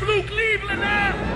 Blue Cleveland now.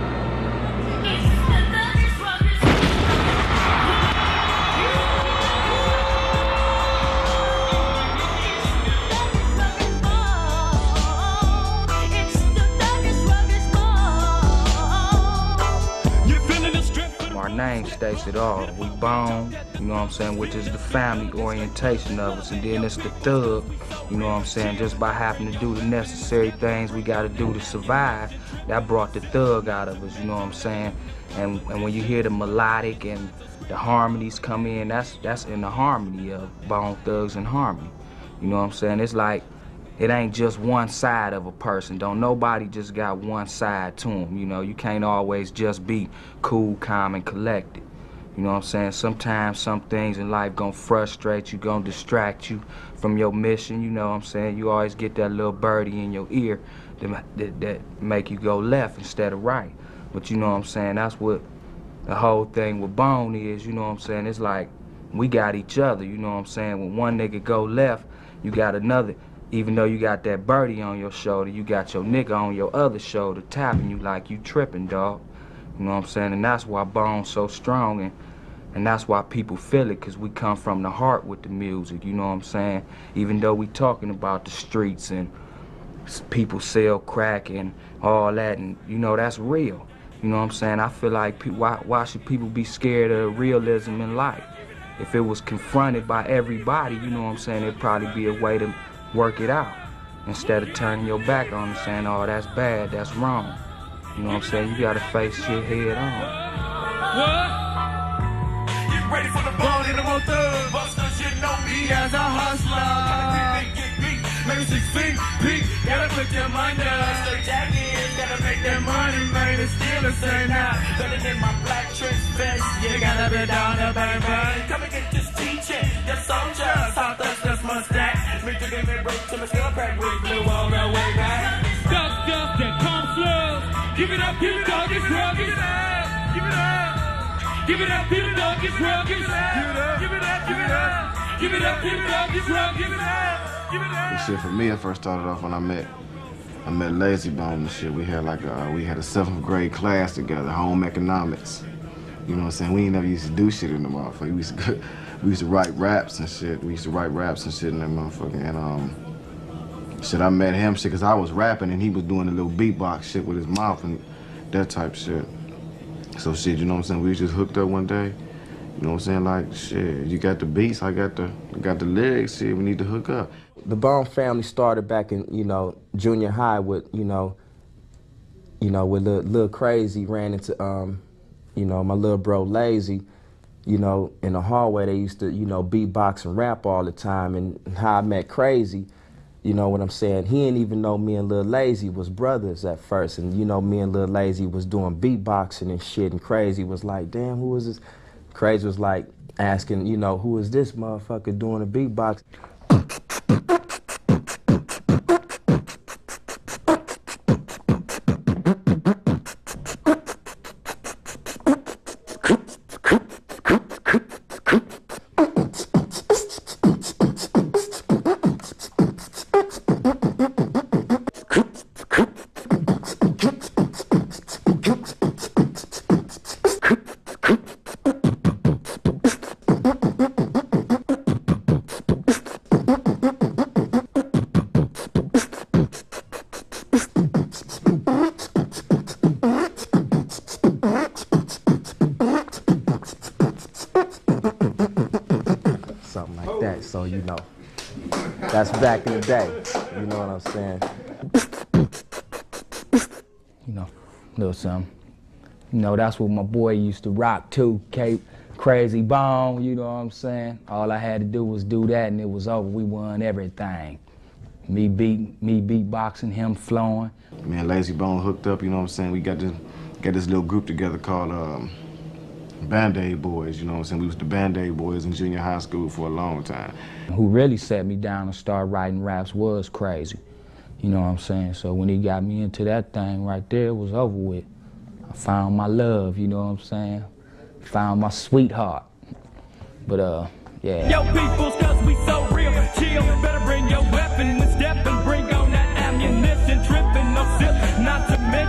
Our name states it all. We Bone, you know what I'm saying, which is the family orientation of us, and then it's the thug, you know what I'm saying, just by having to do the necessary things we gotta do to survive, that brought the thug out of us, you know what I'm saying, and when you hear the melodic and the harmonies come in, that's in the harmony of Bone Thugs and Harmony, you know what I'm saying. It's like, it ain't just one side of a person. Don't nobody just got one side to them, you know. You can't always just be cool, calm, and collected. You know what I'm saying? Sometimes some things in life gonna frustrate you, gonna distract you from your mission, you know what I'm saying? You always get that little birdie in your ear that make you go left instead of right. But you know what I'm saying? That's what the whole thing with Bone is, you know what I'm saying? It's like, we got each other, you know what I'm saying? When one nigga go left, you got another. Even though you got that birdie on your shoulder, you got your nigga on your other shoulder tapping you like you tripping, dog. You know what I'm saying? And that's why Bone's so strong, and that's why people feel it, because we come from the heart with the music, you know what I'm saying? Even though we talking about the streets and people sell crack and all that, and you know, that's real. You know what I'm saying? I feel like, why should people be scared of realism in life? If it was confronted by everybody, you know what I'm saying, it'd probably be a way to work it out instead of turning your back on it, saying, oh, that's bad, that's wrong. You know what I'm saying? You gotta face shit head on. What? Get ready for the ball in the motor. Busters, you know me as a hustler. Maybe 6 feet, peak, gotta put your mind up. Straight jacket, gotta make that money, man. It's still the same now. Better than my black trench vest. You gotta be down to bang bang. Come and get this teacher, your soldier. South that's my stack. Me to give me break to my skull crack with blue all the way back. Stuff that comes slow. Give it up, dog, it's wrong, give it up. Give it up. Give it up, dog, it's wrong, give it up. Give it up, give it up. Give it up, dog, it's wrong, give it up. And shit, for me, I first started off when I met Layzie Bone and shit. We had like we had a 7th grade class together, home economics. You know what I'm saying? We ain't never used to do shit in the motherfucker. We used to write raps and shit. We used to write raps and shit in that motherfucker. And shit, I met him shit because I was rapping and he was doing a little beatbox shit with his mouth and that type shit. So shit, you know what I'm saying? We just hooked up one day. You know what I'm saying? Like, shit, you got the beats, I got the lyrics, shit, we need to hook up. The Bone family started back in, you know, junior high with, you know, with Lil Crazy ran into, you know, my little bro Layzie, you know, in the hallway they used to, you know, beatbox and rap all the time. And how I met Crazy, you know what I'm saying? He didn't even know me and Lil Layzie was brothers at first. And, you know, me and Lil Layzie was doing beatboxing and shit. And Crazy was like, damn, who is this? Crazy was like asking, you know, who is this motherfucker doing a beatbox? So, you know, that's back in the day, you know what I'm saying? You know, little something. You know, that's what my boy used to rock too, Cape, Crazy Bone, you know what I'm saying? All I had to do was do that and it was over, we won everything. Me beatboxing, him flowing. Me and Layzie Bone hooked up, you know what I'm saying? We got this little group together called Band-Aid Boys, you know what I'm saying? We was the Band-Aid Boys in junior high school for a long time. Who really set me down and started writing raps was Crazy, you know what I'm saying? So when he got me into that thing right there, it was over with. I found my love, you know what I'm saying? Found my sweetheart. But yeah. Yo, peoples, cause we so real. Chill, better bring your weapon and step and bring on that ammunition. Tripping, no sip, not to mention.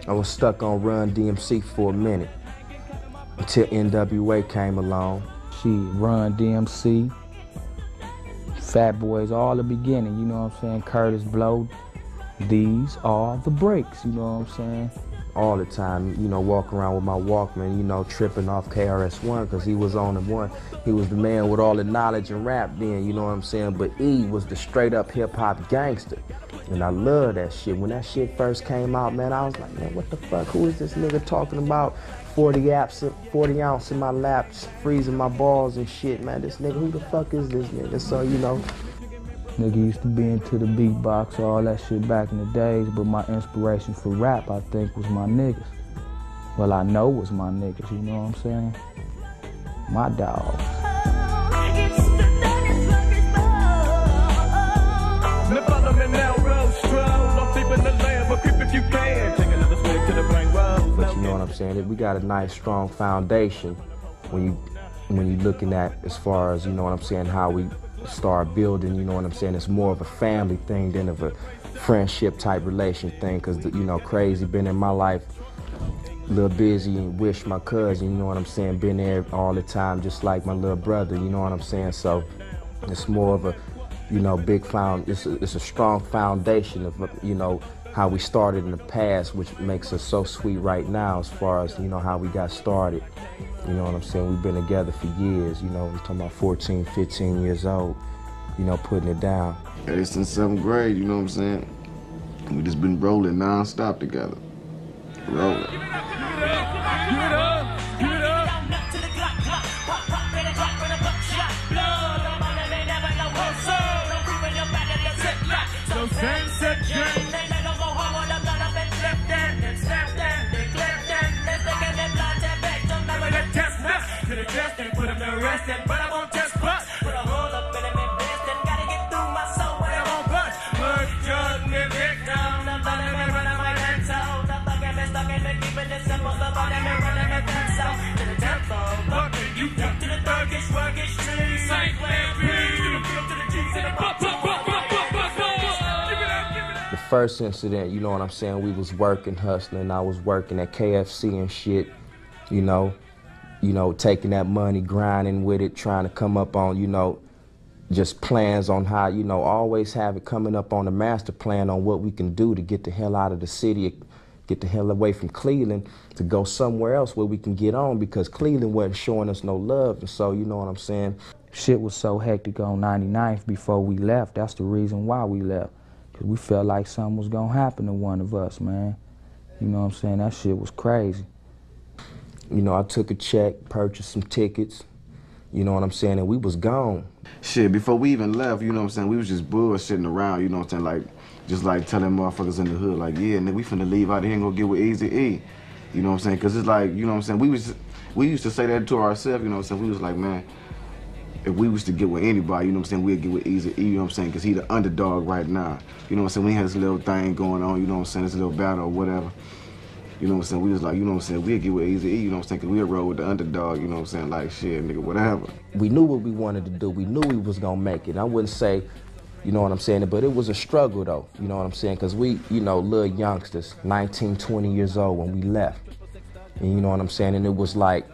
I was stuck on Run DMC for a minute until NWA came along. Run DMC, Fat Boys, all the beginning, you know what I'm saying? Curtis Blow, these are the breaks, you know what I'm saying? All the time, you know, walking around with my Walkman, you know, tripping off KRS-One because he was on the one. He was the man with all the knowledge and rap then, you know what I'm saying? But E was the straight up hip hop gangster. And I love that shit. When that shit first came out, man, I was like, man, what the fuck? Who is this nigga talking about 40 ounce in my lap, freezing my balls and shit, man? This nigga, who the fuck is this nigga? So, you know. Nigga used to be into the beatbox, all that shit back in the days, but my inspiration for rap, I think, was my niggas. Well, I know was my niggas, you know what I'm saying? My dogs. But you know what I'm saying? We got a nice, strong foundation when you looking at as far as, you know what I'm saying, how we start building, you know what I'm saying? It's more of a family thing than of a friendship type relation thing, because, you know, Crazy been in my life, Lil Busy and Wish, my cousin, you know what I'm saying, been there all the time, just like my little brother, you know what I'm saying? So it's more of a, you know, it's a strong foundation of, you know, how we started in the past, which makes us so sweet right now as far as, you know, how we got started. You know what I'm saying? We've been together for years, you know, we're talking about 14, 15 years old, you know, putting it down. Ever since 7th grade, you know what I'm saying? We just been rolling non-stop together. Rolling. The first incident, you know what I'm saying, we was working, hustling. I was working at KFC and shit, you know, taking that money, grinding with it, trying to come up on, you know, just plans on how, you know, always have it coming up on a master plan on what we can do to get the hell out of the city, get the hell away from Cleveland, to go somewhere else where we can get on, because Cleveland wasn't showing us no love. And so, you know what I'm saying? Shit was so hectic on 99th before we left. That's the reason why we left. Because we felt like something was going to happen to one of us, man. You know what I'm saying? That shit was crazy. You know, I took a check, purchased some tickets, you know what I'm saying, and we was gone. Shit, before we even left, you know what I'm saying, we was just bullshitting around, you know what I'm saying, like, just like telling motherfuckers in the hood, like, yeah, nigga, we finna leave out here and go get with Eazy-E. You know what I'm saying? Because it's like, you know what I'm saying, we used to say that to ourselves, you know what I'm saying? We was like, man, if we was to get with anybody, you know what I'm saying, we'd get with Eazy-E, you know what I'm saying? Because he the underdog right now. You know what I'm saying? We had this little thing going on, you know what I'm saying, this little battle or whatever. You know what I'm saying? We was like, you know what I'm saying, we'd get with Eazy-E, you know what I'm saying, because we'd roll with the underdog, you know what I'm saying, like, shit, nigga, whatever. We knew what we wanted to do. We knew we was gonna make it. I wouldn't say, you know what I'm saying, but it was a struggle though, you know what I'm saying, because we, you know, little youngsters, 19, 20 years old when we left. And you know what I'm saying, and it was like,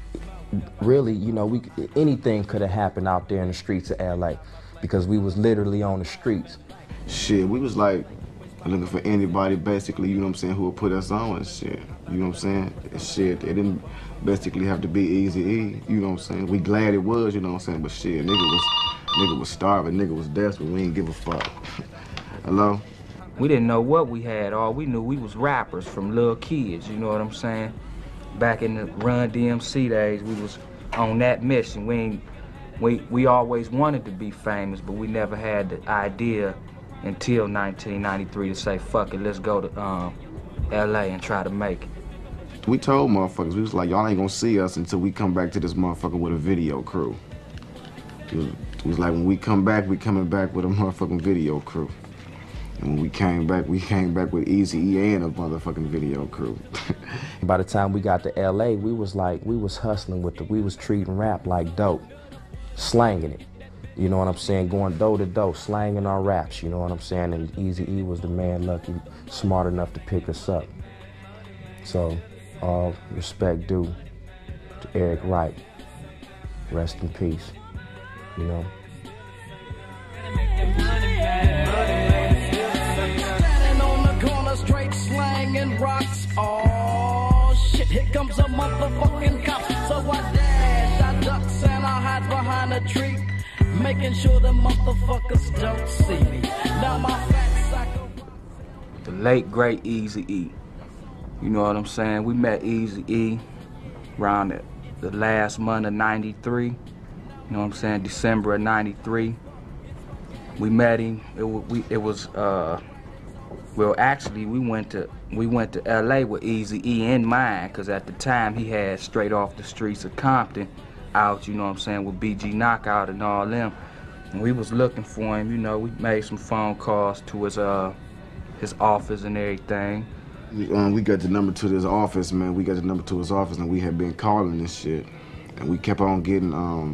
really, you know, anything could have happened out there in the streets of LA, because we was literally on the streets. Shit, we was like looking for anybody basically, you know what I'm saying, who would put us on and shit. You know what I'm saying? And shit, it didn't basically have to be Eazy-E, you know what I'm saying? We glad it was, you know what I'm saying, but shit, nigga was starving, nigga was desperate, we ain't give a fuck. Hello? We didn't know what we had. All we knew, we was rappers from little kids, you know what I'm saying? Back in the Run DMC days, we was on that mission. We always wanted to be famous, but we never had the idea until 1993 to say, fuck it, let's go to LA and try to make it. We told motherfuckers, we was like, y'all ain't gonna see us until we come back to this motherfucker with a video crew. It was like, when we come back, we coming back with a motherfucking video crew. And when we came back with Eazy-E and a motherfucking video crew. By the time we got to LA, we was hustling we was treating rap like dope, slanging it. You know what I'm saying? Going door to door, slanging our raps, you know what I'm saying? And Eazy-E was the man lucky, smart enough to pick us up. So, all respect due to Eric Wright. Rest in peace, you know. Standing on the corner, straight slanging rocks. Oh shit, here comes a motherfucking cop. So I dash, I ducks, and I hide behind a tree, making sure the motherfuckers don't see me. Now my fat cycle. The late great Eazy-E. You know what I'm saying? We met Eazy-E around the last month of '93. You know what I'm saying? December of '93. We met him. Well, actually, we went to LA with Eazy-E in mind, because at the time he had Straight Off the Streets of Compton out, you know what I'm saying, with BG Knockout and all them. And we was looking for him, you know. We made some phone calls to his office and everything. We got the number to his office, man. We got the number to his office, and we had been calling this shit. And we kept on getting,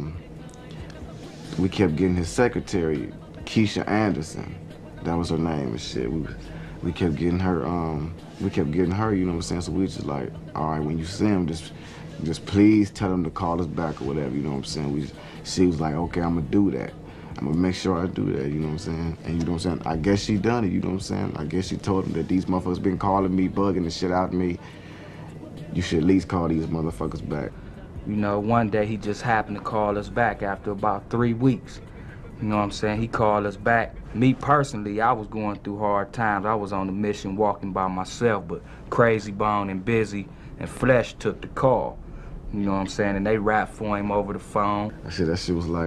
we kept getting his secretary, Keisha Anderson. That was her name and shit. We kept getting her, you know what I'm saying? So we was just like, all right, when you see him, just please tell him to call us back or whatever, you know what I'm saying? She was like, okay, I'm gonna do that. I'm gonna make sure I do that, you know what I'm saying? And you know what I'm saying? I guess she done it, you know what I'm saying? I guess she told him that these motherfuckers been calling me, bugging the shit out of me. You should at least call these motherfuckers back. You know, one day he just happened to call us back after about 3 weeks. You know what I'm saying? He called us back. Me personally, I was going through hard times. I was on a mission walking by myself, but Crazy Bone and Busy and Flesh took the call. You know what I'm saying? And they rapped for him over the phone. That shit was like,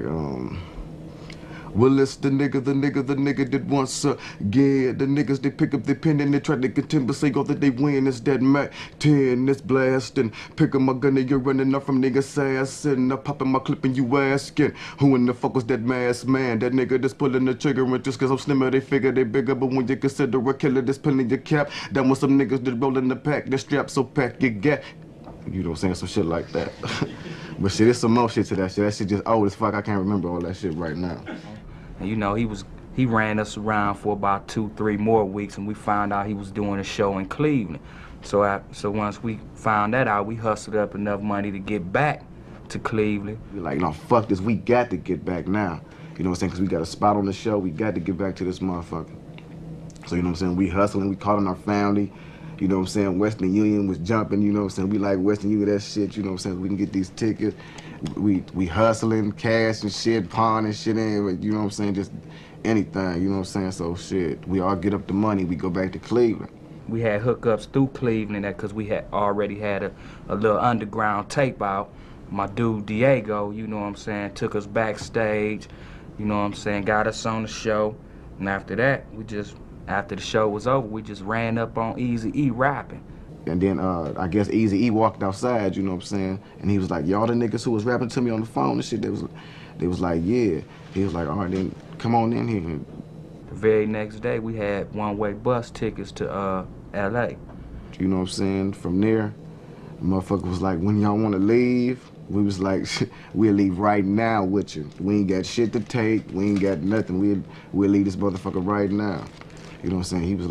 well, it's the nigga that wants yeah, the niggas, they pick up their pen and they try to contend, but say all that they win. It's that Mac 10, it's blasting. Pick up my gun and you're running up from niggas' ass, and I'm popping my clip and you asking, who in the fuck was that masked man? That nigga that's pulling the trigger, and just cause I'm slimmer, they figure they bigger, but when you consider a killer that's pulling your cap, that was some niggas that rolling the pack, that strap so pack you get. You know what I'm saying? Some shit like that. But shit, there's some more shit to that shit. That shit just old as fuck. I can't remember all that shit right now. And you know, he ran us around for about 2-3 more weeks, and we found out he was doing a show in Cleveland. So once we found that out, we hustled up enough money to get back to Cleveland. We like, no, fuck this. We got to get back now. You know what I'm saying? Because we got a spot on the show. We got to get back to this motherfucker. So, you know what I'm saying? We hustling. We calling our family. You know what I'm saying? Western Union was jumping. You know what I'm saying? We like Western Union, that shit. You know what I'm saying? We can get these tickets. We hustling, cash and shit, pawn and shit in, you know what I'm saying, just anything, you know what I'm saying, so shit, we all get up the money, we go back to Cleveland. We had hookups through Cleveland because we had already had a little underground tape out. My dude Diego, you know what I'm saying, took us backstage, you know what I'm saying, got us on the show, and after that, after the show was over, we just ran up on Eazy-E rapping. And then I guess Eazy-E walked outside, you know what I'm saying? And he was like, y'all the niggas who was rapping to me on the phone and shit, they was like, yeah. He was like, all right, then come on in here. The very next day, we had one-way bus tickets to LA. You know what I'm saying? From there, the motherfucker was like, when y'all want to leave? We was like, we'll leave right now with you. We ain't got shit to take. We ain't got nothing. We'll leave this motherfucker right now. You know what I'm saying? He was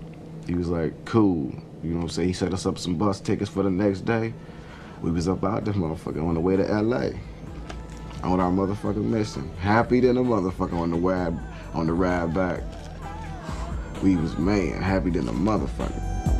like, cool. You know what I'm saying? He set us up some bus tickets for the next day. We was up out this motherfucker on the way to LA. On our motherfucking mission. Happy than a motherfucker on the ride back. We was, man, happy than a motherfucker.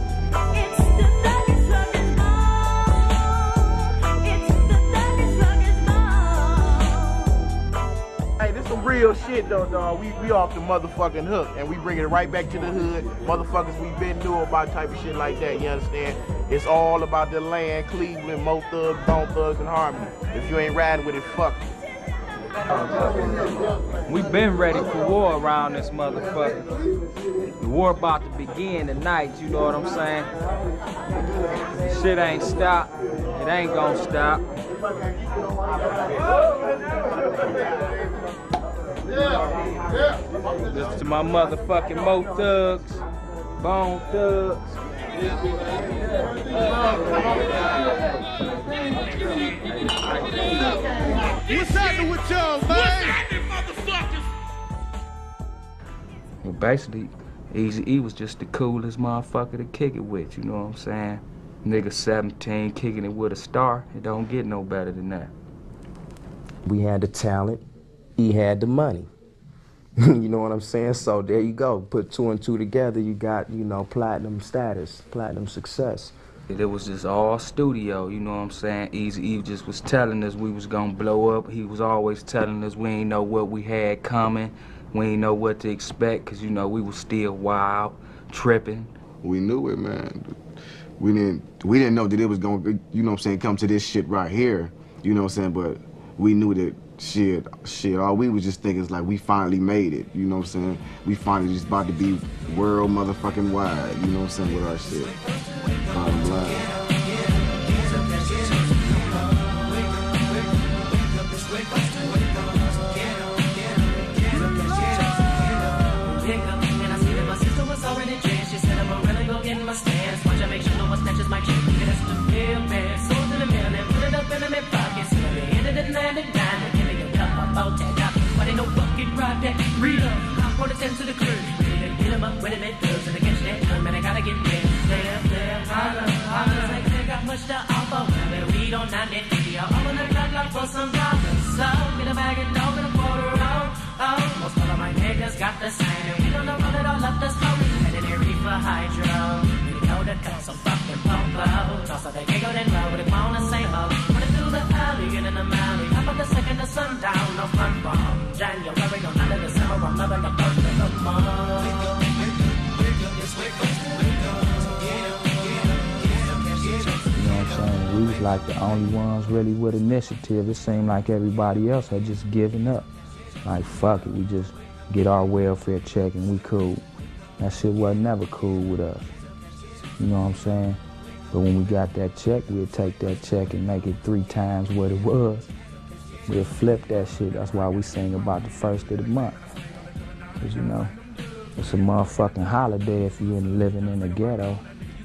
Hey, this some real shit though, dog. We off the motherfucking hook, and we bring it right back to the hood. Motherfuckers we been knew about type of shit like that, you understand? It's all about the land, Cleveland, Mo Thugs, Bone Thugs, and Harmony. If you ain't riding with it, fuck you. We been ready for war around this motherfucker. The war about to begin tonight, you know what I'm saying? This shit ain't stopped. It ain't gonna stop. This to my motherfucking Mo Thugs, Bone Thugs. What's happening with y'all, man? What's happening, motherfuckers? Well, basically, Eazy-E was just the coolest motherfucker to kick it with, you know what I'm saying? Nigga 17 kicking it with a star. It don't get no better than that. We had the talent, he had the money. You know what I'm saying? So there you go. Put 2 and 2 together, you got, you know, platinum status, platinum success. It was just all studio, you know what I'm saying? Eazy-E just was telling us we was gonna blow up. He was always telling us we ain't know what we had coming. We ain't know what to expect, cause you know, we was still wild, tripping. We knew it, man. We didn't know that it was gonna, you know what I'm saying, come to this shit right here. You know what I'm saying? But we knew that shit, all we was just thinking is like we finally made it, you know what I'm saying? We finally just about to be world motherfucking wide, you know what I'm saying, with our shit. Bottom line. Read up, I put it into the crew. Get him up when it goes and against that time, and I gotta get there. Holler, like they got much to offer. Better read on 950. I'm on the clock for some dollars. So get a bag and dog and a quarter round. Oh, most of my niggas got the same, and we don't know run it all up the smoke. Heading here reefer hydro. You know the cut some fucking pump out. Toss up the giggle and roll with it on the same boat. Running through the alley, get in the alley. How about the second the sundown? No front bomb. January, no night of December, I'm loving the first of the month. You know what I'm saying? We was like the only ones really with initiative. It seemed like everybody else had just given up. Like, fuck it, we just get our welfare check and we cool. That shit wasn't never cool with us. You know what I'm saying? But when we got that check, we'd take that check and make it 3 times what it was. We'll flip that shit. That's why we sing about the first of the month. Cause you know, it's a motherfucking holiday if you're living in the ghetto.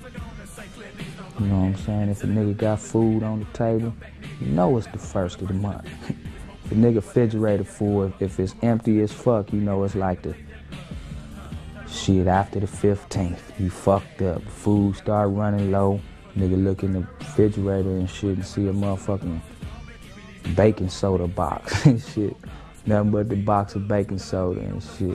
You know what I'm saying? If a nigga got food on the table, you know it's the first of the month. If a nigga refrigerator full, if it's empty as fuck, you know it's like the shit after the 15th. You fucked up. Food start running low. Nigga look in the refrigerator and shit and see a motherfucking baking soda box and shit. Nothing but the box of baking soda and shit.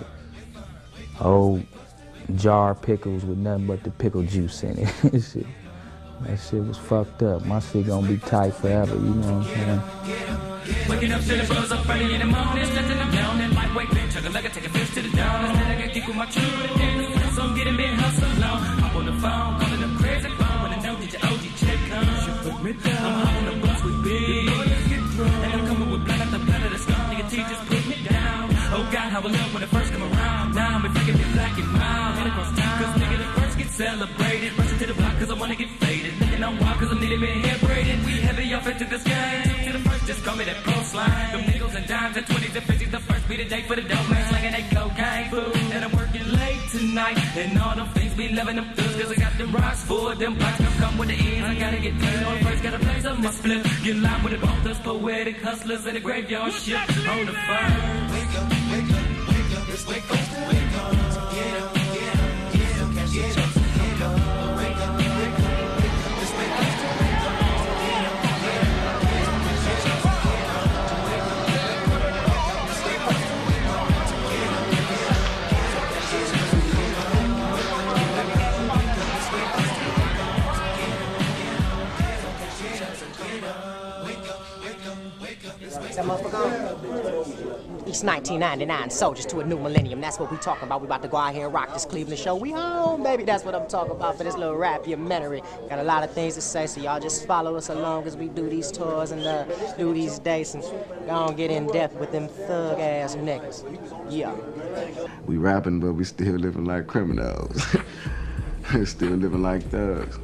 Old jar of pickles with nothing but the pickle juice in it and shit. That shit was fucked up. My shit gonna be tight forever, you know what I'm saying? Waking up to the buzz up early in the morning, letting them down and lightweight bitch. Chugga like I take a fish to the down. And then I get geek with my children. So I'm getting big hustle long. Hop on the phone, calling them crazy phone. When I know that your OG check comes. You put me down. I'm hot on the bus with big. And I'm coming with blood at the blood of the skull. Nigga T just put me down. Oh God, how I love when it first come around. Now I'm freaking me black and mild. Head across town. Cause nigga the first get celebrated. Rushing to the block cause I wanna get faded. Looking on wild cause I'm needing me hair braided. We heavy off into the sky. To the first, just call me that pro slide. Them nickels and dimes and 20s and 50s. The first be the day for the dope man. Slinging that cocaine food. And I'm working late tonight. And all them things be loving them thugs. Cause I got them rocks for them blocks. Come with the ends. I gotta get paid on first. Gotta blaze up my split. Get live with the both us poetic hustlers in the graveyard shit. On the fire. Wake up, wake up, wake up. Just wake up, wake up. Get up, get up, get up. Catch your chips. Get up, wake up, wake up. Just wake up, wake up. Get up, get up, get up. Catch your chips. Get up, wake up, wake up. Just wake up, wake up. Get up, get up, catch your chips. Get up, wake up, wake up. Just wake up, wake up. Get up, get up, get up. Catch your chips. Get up, wake up, wake up, wake up. Just wake up. It's 1999, soldiers to a new millennium. That's what we talking about. We about to go out here and rock this Cleveland show. We home, baby. That's what I'm talking about for this little rap-umentary. Got a lot of things to say, so y'all just follow us along as we do these tours and do these dates and go and get in depth with them thug-ass niggas. Yeah. We rapping, but we still living like criminals. Still living like thugs.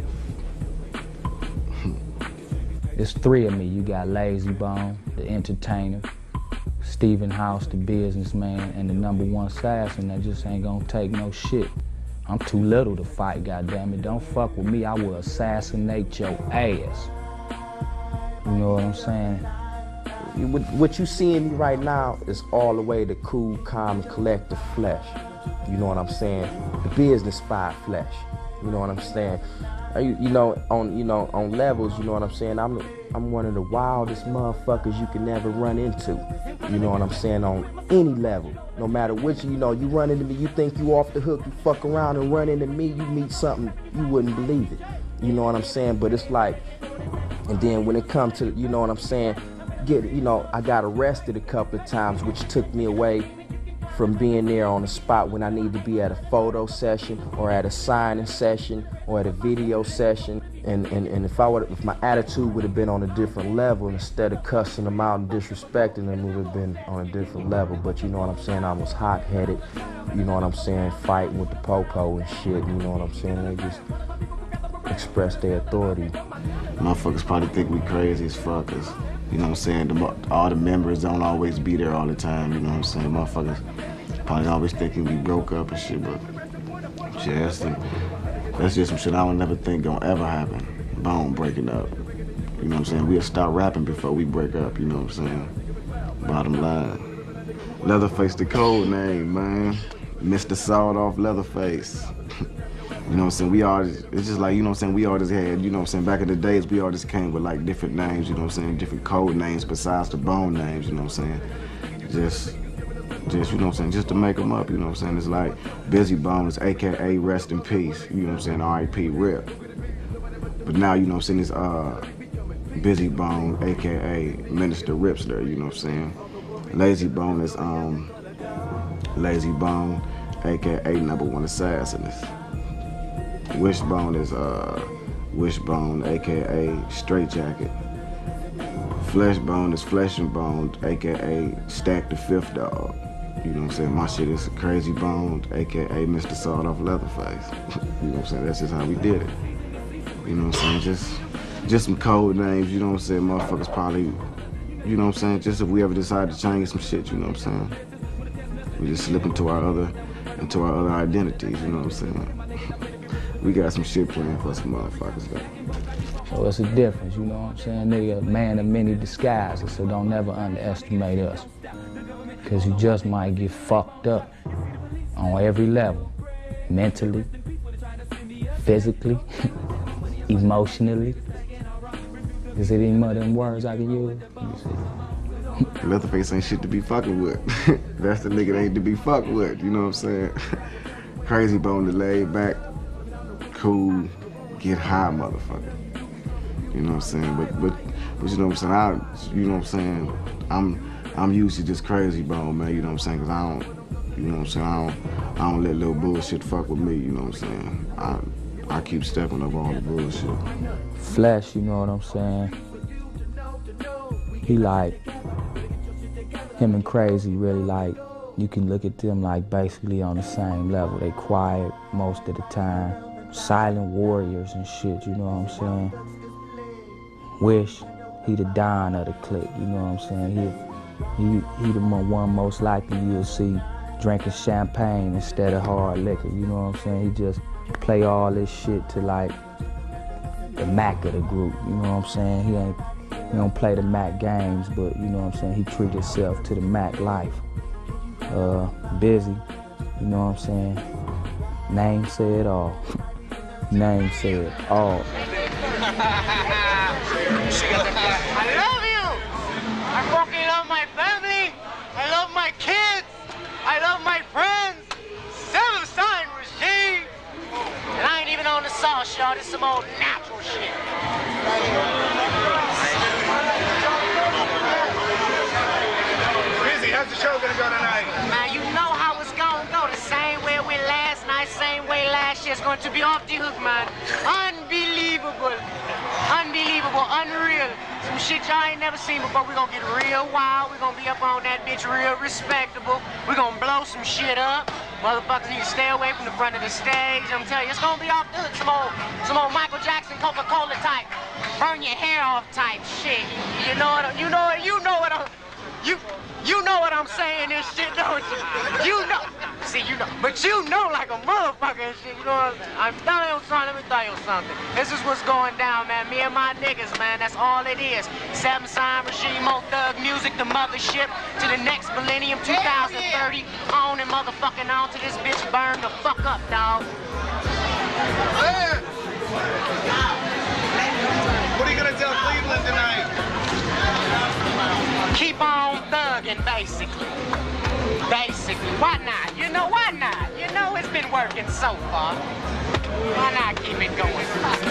It's 3 of me. You got Lazy Bone, the entertainer, Stephen House, the businessman, and the #1 assassin that just ain't gonna take no shit. I'm too little to fight, goddammit. Don't fuck with me, I will assassinate your ass. You know what I'm saying? What you see in me right now is all the way the cool, calm, collective flesh. You know what I'm saying? The business spy flesh. You know what I'm saying? on levels, you know what I'm saying? I'm one of the wildest motherfuckers you can never run into. You know what I'm saying? On any level, no matter which, you run into me, you think you off the hook, you fuck around and run into me, you meet something you wouldn't believe it. You know what I'm saying? But it's like, and then when it comes to, you know what I'm saying, I got arrested a couple of times, which took me away from being there on the spot when I need to be at a photo session or at a signing session or at a video session. And if my attitude would have been on a different level, instead of cussing them out and disrespecting them, it would have been on a different level. But you know what I'm saying? I was hot-headed, you know what I'm saying, fighting with the po-po and shit, you know what I'm saying? They just express their authority. Motherfuckers probably think we crazy as fuckers. You know what I'm saying? All the members don't always be there all the time, you know what I'm saying? Motherfuckers probably always thinking we broke up and shit, but shit, that's just some shit I don't never think gonna ever happen. Bone breaking up. You know what I'm saying? We'll start rapping before we break up, you know what I'm saying? Bottom line. Leatherface the code name, man. Mr. Sawed Off Leatherface. You know what I'm saying? It's just like, you know what I'm saying, we all just had, you know what I'm saying, back in the days, we all just came with like different names, you know what I'm saying, different code names besides the Bone names, you know what I'm saying? Just, you know what I'm saying, just to make them up, you know what I'm saying? It's like Busy Bone is AKA Rest in Peace, you know what I'm saying, R.I.P. Rip. But now, you know what I'm saying, it's Busy Bone, AKA Minister Ripster, you know what I'm saying? Lazy Bone is Lazy Bone, AKA #1 Assassinist. Wishbone is Wishbone, aka Straight Jacket. Fleshbone is Flesh and Bone, aka Stack the Fifth Dog. You know what I'm saying? My shit is Crazy Bone, aka Mr. Sawed Off Leatherface. You know what I'm saying? That's just how we did it. You know what I'm saying? Just some code names, you know what I'm saying? Motherfuckers probably, you know what I'm saying? Just if we ever decide to change some shit, you know what I'm saying? We just slip into our other identities, you know what I'm saying? We got some shit planned for some motherfuckers, though. So it's a difference, you know what I'm saying? Nigga, a man of many disguises, so don't never underestimate us. Because you just might get fucked up on every level. Mentally, physically, emotionally. Is there any more of them words I can use? Leatherface ain't shit to be fucking with. That's the nigga that ain't to be fucked with, you know what I'm saying? Crazy Bone, the laid back, cool, get high motherfucker. You know what I'm saying? But you know what I'm saying? You know what I'm saying? I'm usually just Crazy Bone, man, you know what I'm saying? Cause I don't, you know what I'm saying? I don't let little bullshit fuck with me, you know what I'm saying? I keep stepping up all the bullshit. Flesh, you know what I'm saying? He like, him and Crazy really like, you can look at them like basically on the same level. They quiet most of the time. Silent warriors and shit, you know what I'm saying? Wish, he the Don of the clique, you know what I'm saying? He the one most likely you'll see drinking champagne instead of hard liquor, you know what I'm saying? He just play all this shit to like the Mac of the group, you know what I'm saying? He don't play the Mac games, but you know what I'm saying? He treat himself to the Mac life. Busy, you know what I'm saying? Name say it all. Name say it all. I love you! I fucking love my family! I love my kids! I love my friends! Seventh sign regime! And I ain't even on the sauce, y'all. This is some old natural shit. Busy, how's the show gonna go tonight? Man, you know how it's gonna go. The same way it went last night, same way last year. It's going to be off the hook, man. Unbelievable. Unbelievable, unreal. Some shit y'all ain't never seen before. We're gonna get real wild. We're gonna be up on that bitch real respectable. We're gonna blow some shit up. Motherfuckers need to stay away from the front of the stage. I'm telling you, it's gonna be off the hook. Some old Michael Jackson, Coca-Cola type, burn your hair off type shit. You know what I'm saying this shit, don't you? You know. See, you know. But you know like a motherfucker and shit, you know what I'm telling you something, let me tell you something. This is what's going down, man. Me and my niggas, man, that's all it is. Seven Sign Regime, Mo Thug Music, the mothership, to the next millennium, 2030, on and motherfucking on to this bitch burn the fuck up, dog. Man, What are you gonna tell Cleveland tonight? Keep on thugging, basically. Basically, why not? You know, why not? You know, it's been working so far. Why not keep it going?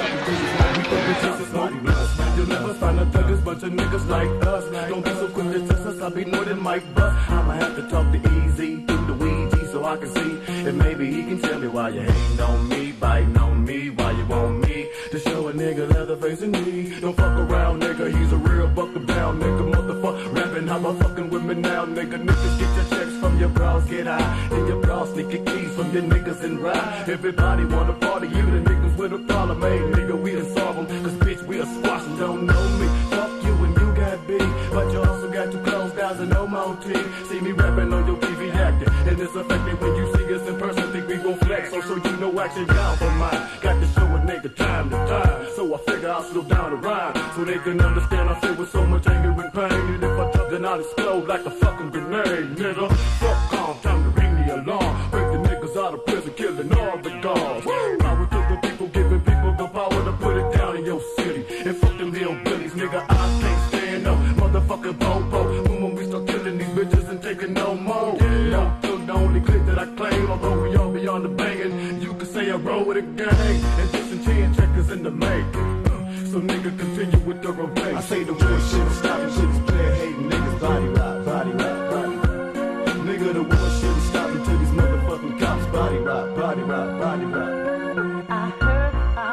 You'll never find a thuggers, bunch of niggas like us. Don't be so quick to test us, I'll be more than Mike Buck. I'ma have to talk to Easy through the Ouija so I can see if maybe he can tell me why you hating on me, biting on me, why you want me to show a nigga Leatherface in me. Don't fuck around, nigga, he's a real buckle down, nigga, motherfucker. Rapping how I'm fucking with me now, nigga. Niggas get your checks from your bras, get high, and your bras sneak your keys from your niggas and ride. Everybody wanna party, even the niggas with a problem, hey, nigga, we done solve them, cause bitch, we a squash and don't know me. Fuck you and you got B, but you also got two clothes, guys, and no more team. See me rapping on your TV acting, and it's affecting when you see us in person, think we gon' flex, so you know action down for mine. Got to show a nigga time to time, so I figure I'll slow down the rhyme, so they can understand I feel with so much anger and pain, and if I talk then I'll explode like a fucking grenade, nigga. Fuck off, time to ring the alarm, break the niggas out of prison, killing all the guards. Power to the people, giving people the power to put it down in your city, and fuck them hillbillies, nigga, I can't stand no motherfucking popo. When we start killing these bitches and taking no more, no took the only clip that I claim, although we all beyond the banging, you can say I roll with a gang, and just some chin checkers in the making. So nigga continue with the rotation. I say the war shit stop until these player hating niggas body rock, body rock, body rock. Nigga, the war shit stop until these motherfucking cops body rock, body rock, body rock. I heard.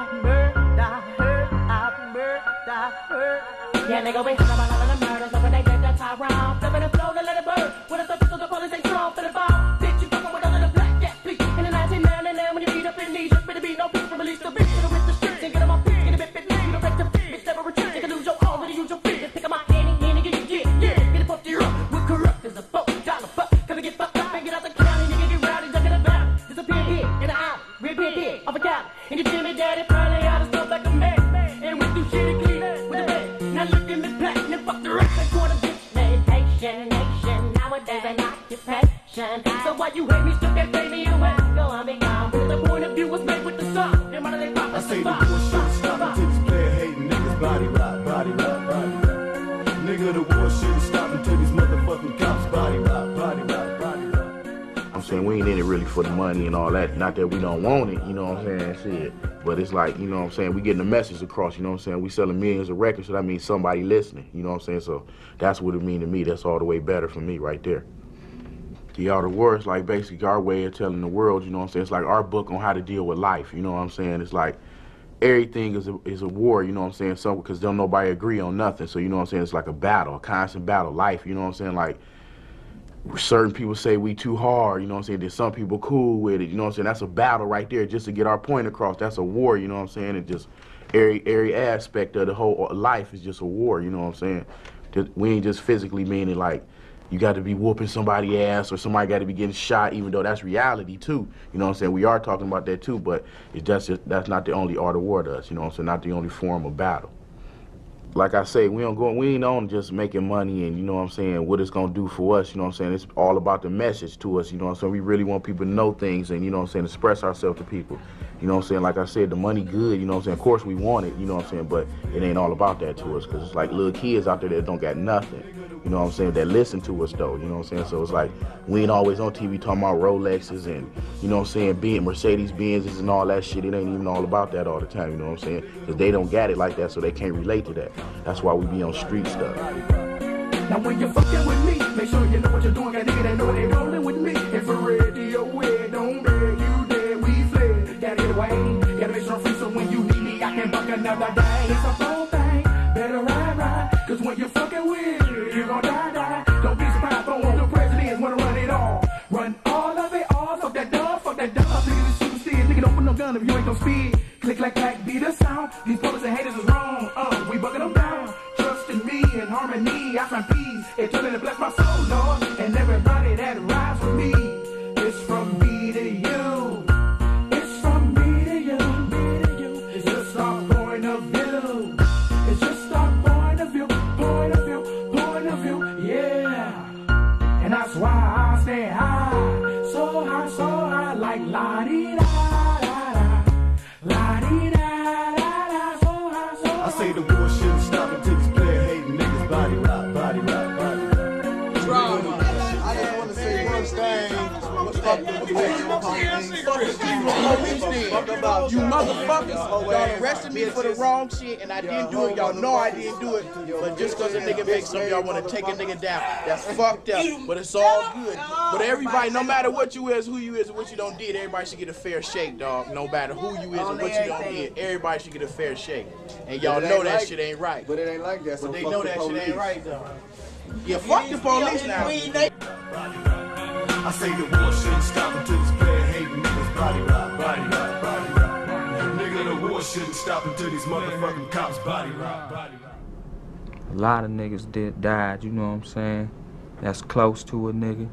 Yeah, nigga, we heard about all of the murders, but they did the tie round. Flipping the flow to let it burn. With a surface of the police ain't strong for the bomb. Bitch, you fucking with all of the black cat fleet. In the 1999, when you beat up in these, just better be no peace to release the bitch. Gonna rip the streets and get on my feet. Get a bit, you don't break the feet. Bitch, never retreat. You can lose your arm, but you use your feet. Just pick up my hand and get it, yeah. Get it up to your up. We're corrupt as a $4 buck. Come and get fucked up and get out the county. Nigga, get rowdy, jumping about. Disappear here, in the out. Reappear here, off a couch. And your Jimmy daddy probably out of stuff like a man. And we do shit and clean with the bed. Now look at me platinum, fuck the rest. They call a bitch made Haitian nation. Nowadays an occupation. So why you hate me, still can't pay me away. Go on, be gone. Because the point of view was made with the sun. Them other they pop. I say the war shit stop until these player hating niggas body rock, body rock, body rock. Nigga, the war shit stop until these motherfucking cops body rock, body rock, body rock. I'm saying we ain't in it really for the money and all that. Not that we don't want it, you know what I'm saying, shit. But it's like, you know what I'm saying, we getting the message across, you know what I'm saying. We selling millions of records, so that means somebody listening, you know what I'm saying. So that's what it mean to me. That's all the way better for me right there. The Art of War is like basically our way of telling the world, you know what I'm saying. It's like our book on how to deal with life, you know what I'm saying. It's like everything is a war, you know what I'm saying. So because don't nobody agree on nothing, so you know what I'm saying. It's like a battle, a constant battle, life, you know what I'm saying. Like certain people say we too hard, you know what I'm saying. There's some people cool with it, you know what I'm saying. That's a battle right there just to get our point across. That's a war, you know what I'm saying. And just every aspect of the whole life is just a war, you know what I'm saying. We ain't just physically meaning like you got to be whooping somebody's ass or somebody got to be getting shot, even though that's reality too. You know what I'm saying? We are talking about that too, but that's not the only art of war to us, you know what I'm saying? Not the only form of battle. Like I say, we ain't on just making money and, you know what I'm saying, what it's going to do for us, you know what I'm saying? It's all about the message to us, you know what I'm saying? We really want people to know things and, you know what I'm saying, express ourselves to people. You know what I'm saying? Like I said, the money good, you know what I'm saying? Of course we want it, you know what I'm saying? But it ain't all about that to us because it's like little kids out there that don't got nothing, you know what I'm saying, that listen to us though, you know what I'm saying? So it's like we ain't always on TV talking about Rolexes and, you know what I'm saying, Mercedes-Benzes and all that shit. It ain't even all about that all the time, you know what I'm saying? Because they don't got it like that, so they can't relate to that. That's why we be on street stuff. Now when you're fucking with me, make sure you know what you're doing. Got nigga that know they rolling with me. If we're ready, away, don't beg, you dead, we fled. Gotta get away, gotta make sure I'm free so when you need me, I can buck another day. It's a whole thing, better ride, cause when you're fucking with, you're gonna die. Don't be surprised, throw on the presidents, wanna run it all. Run all of it all, fuck that dog. Nigga, this shooting still, nigga, don't put no gun if you ain't gon' speed. Click like clack, be the sound. These police and haters is wrong, we bucking them down. Trust in me and harmony, I find peace. Eternally to bless my soul, Lord. And everybody that rides with me, it's from me to you. It's from me to you. It's just our point of view. It's just our point of view, yeah. And that's why I stay high, so high, like la-dee-da, la-dee-da. You motherfuckers, y'all arrested me for the wrong shit, and I didn't do it. Y'all know I didn't do it. But just because a nigga makes some of y'all want to take a nigga down, that's fucked up. But it's all good. But everybody, no matter what you is, who you is, and what you don't did, everybody should get a fair shake, dog. No matter who you is and what you don't did, everybody should get a fair shake. And y'all know that shit ain't right. But it ain't like that. But they know that shit ain't right, though. Yeah, fuck the police now. I say the war shouldn't stop until these player hating niggas body rock, body rock, body rock. Nigga, the war shouldn't stop until these motherfucking cops body rock, body rock. A lot of niggas died, you know what I'm saying? That's close to a nigga.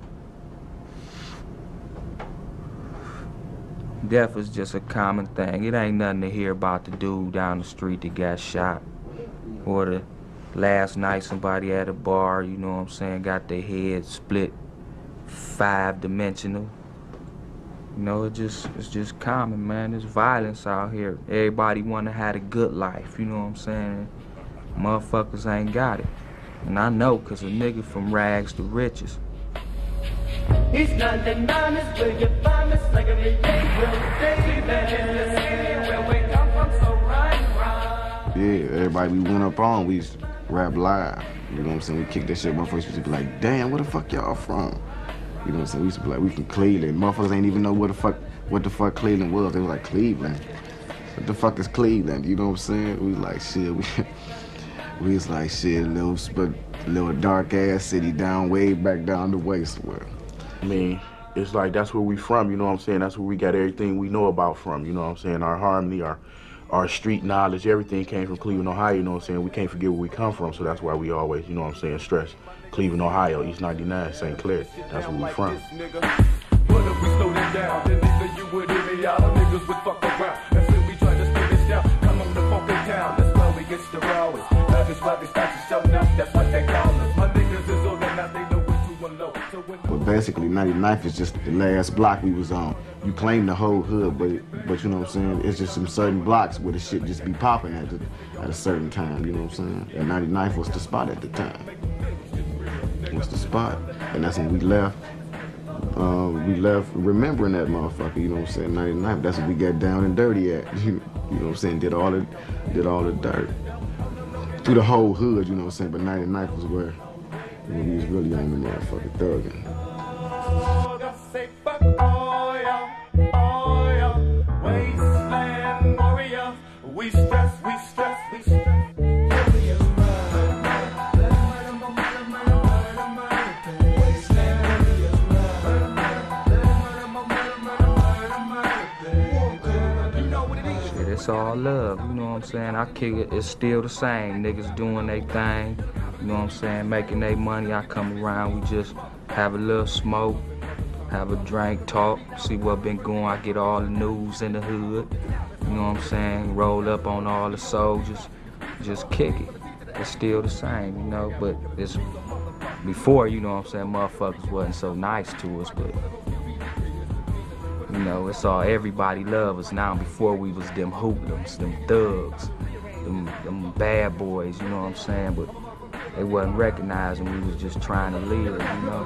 Death is just a common thing. It ain't nothing to hear about the dude down the street that got shot. Or the last night somebody at a bar, you know what I'm saying, got their head split 5-dimensional. You know, it's just common, man. There's violence out here. Everybody wanna have a good life, you know what I'm saying? Motherfuckers ain't got it. And I know, cause a nigga from rags to riches. He's 99 is where you find us like a where we come from, so right. Yeah, everybody we went up on, we used to rap live. You know what I'm saying? We kicked that shit. Motherfuckers used to be like, damn, where the fuck y'all from? You know what I'm saying? We used to be like, we from Cleveland. Motherfuckers ain't even know what the fuck Cleveland was. They were like, Cleveland? What the fuck is Cleveland? You know what I'm saying? We was like, shit, we was like, shit, little dark ass city down way back down the way somewhere. I mean, it's like that's where we from, you know what I'm saying? That's where we got everything we know about from, you know what I'm saying? Our harmony, our street knowledge, everything came from Cleveland, Ohio, you know what I'm saying? We can't forget where we come from, so that's why we always, you know what I'm saying, stress Cleveland, Ohio, East 99, St. Clair. That's where we from. What if we slow this down? Then neither you would hear me out. Niggas would fuck around. That's when we try to slow this down. Come on the fucking town. That's where we get the rawest. That is why they start to show up. That's what they call us. My niggas is organized. They know what to unload. So when But basically, 99th is just the last block we was on. You claim the whole hood, but you know what I'm saying? It's just some certain blocks where the shit just be popping at a certain time, you know what I'm saying? And 99th was the spot at the time. Was the spot. And that's when we left. We left remembering that motherfucker, you know what I'm saying? 99th, that's what we got down and dirty at. You know what I'm saying? Did all the dirt. Through the whole hood, you know what I'm saying? But 99th was where we was really on the motherfucking thugging. wasteland warrior. We stress, we stress, we stress. It's all love, you know what I'm saying? I kick it, it's still the same. Niggas doing their thing, you know what I'm saying? Making their money. I come around, we just have a little smoke, have a drink, talk, see what been going. I get all the news in the hood, you know what I'm saying? Roll up on all the soldiers, just kick it. It's still the same, you know? But it's before, you know what I'm saying? Motherfuckers wasn't so nice to us, but you know, it's all everybody love us now. Before we was them hoodlums, them thugs, them bad boys, you know what I'm saying? But they wasn't recognizing we was just trying to live, you know?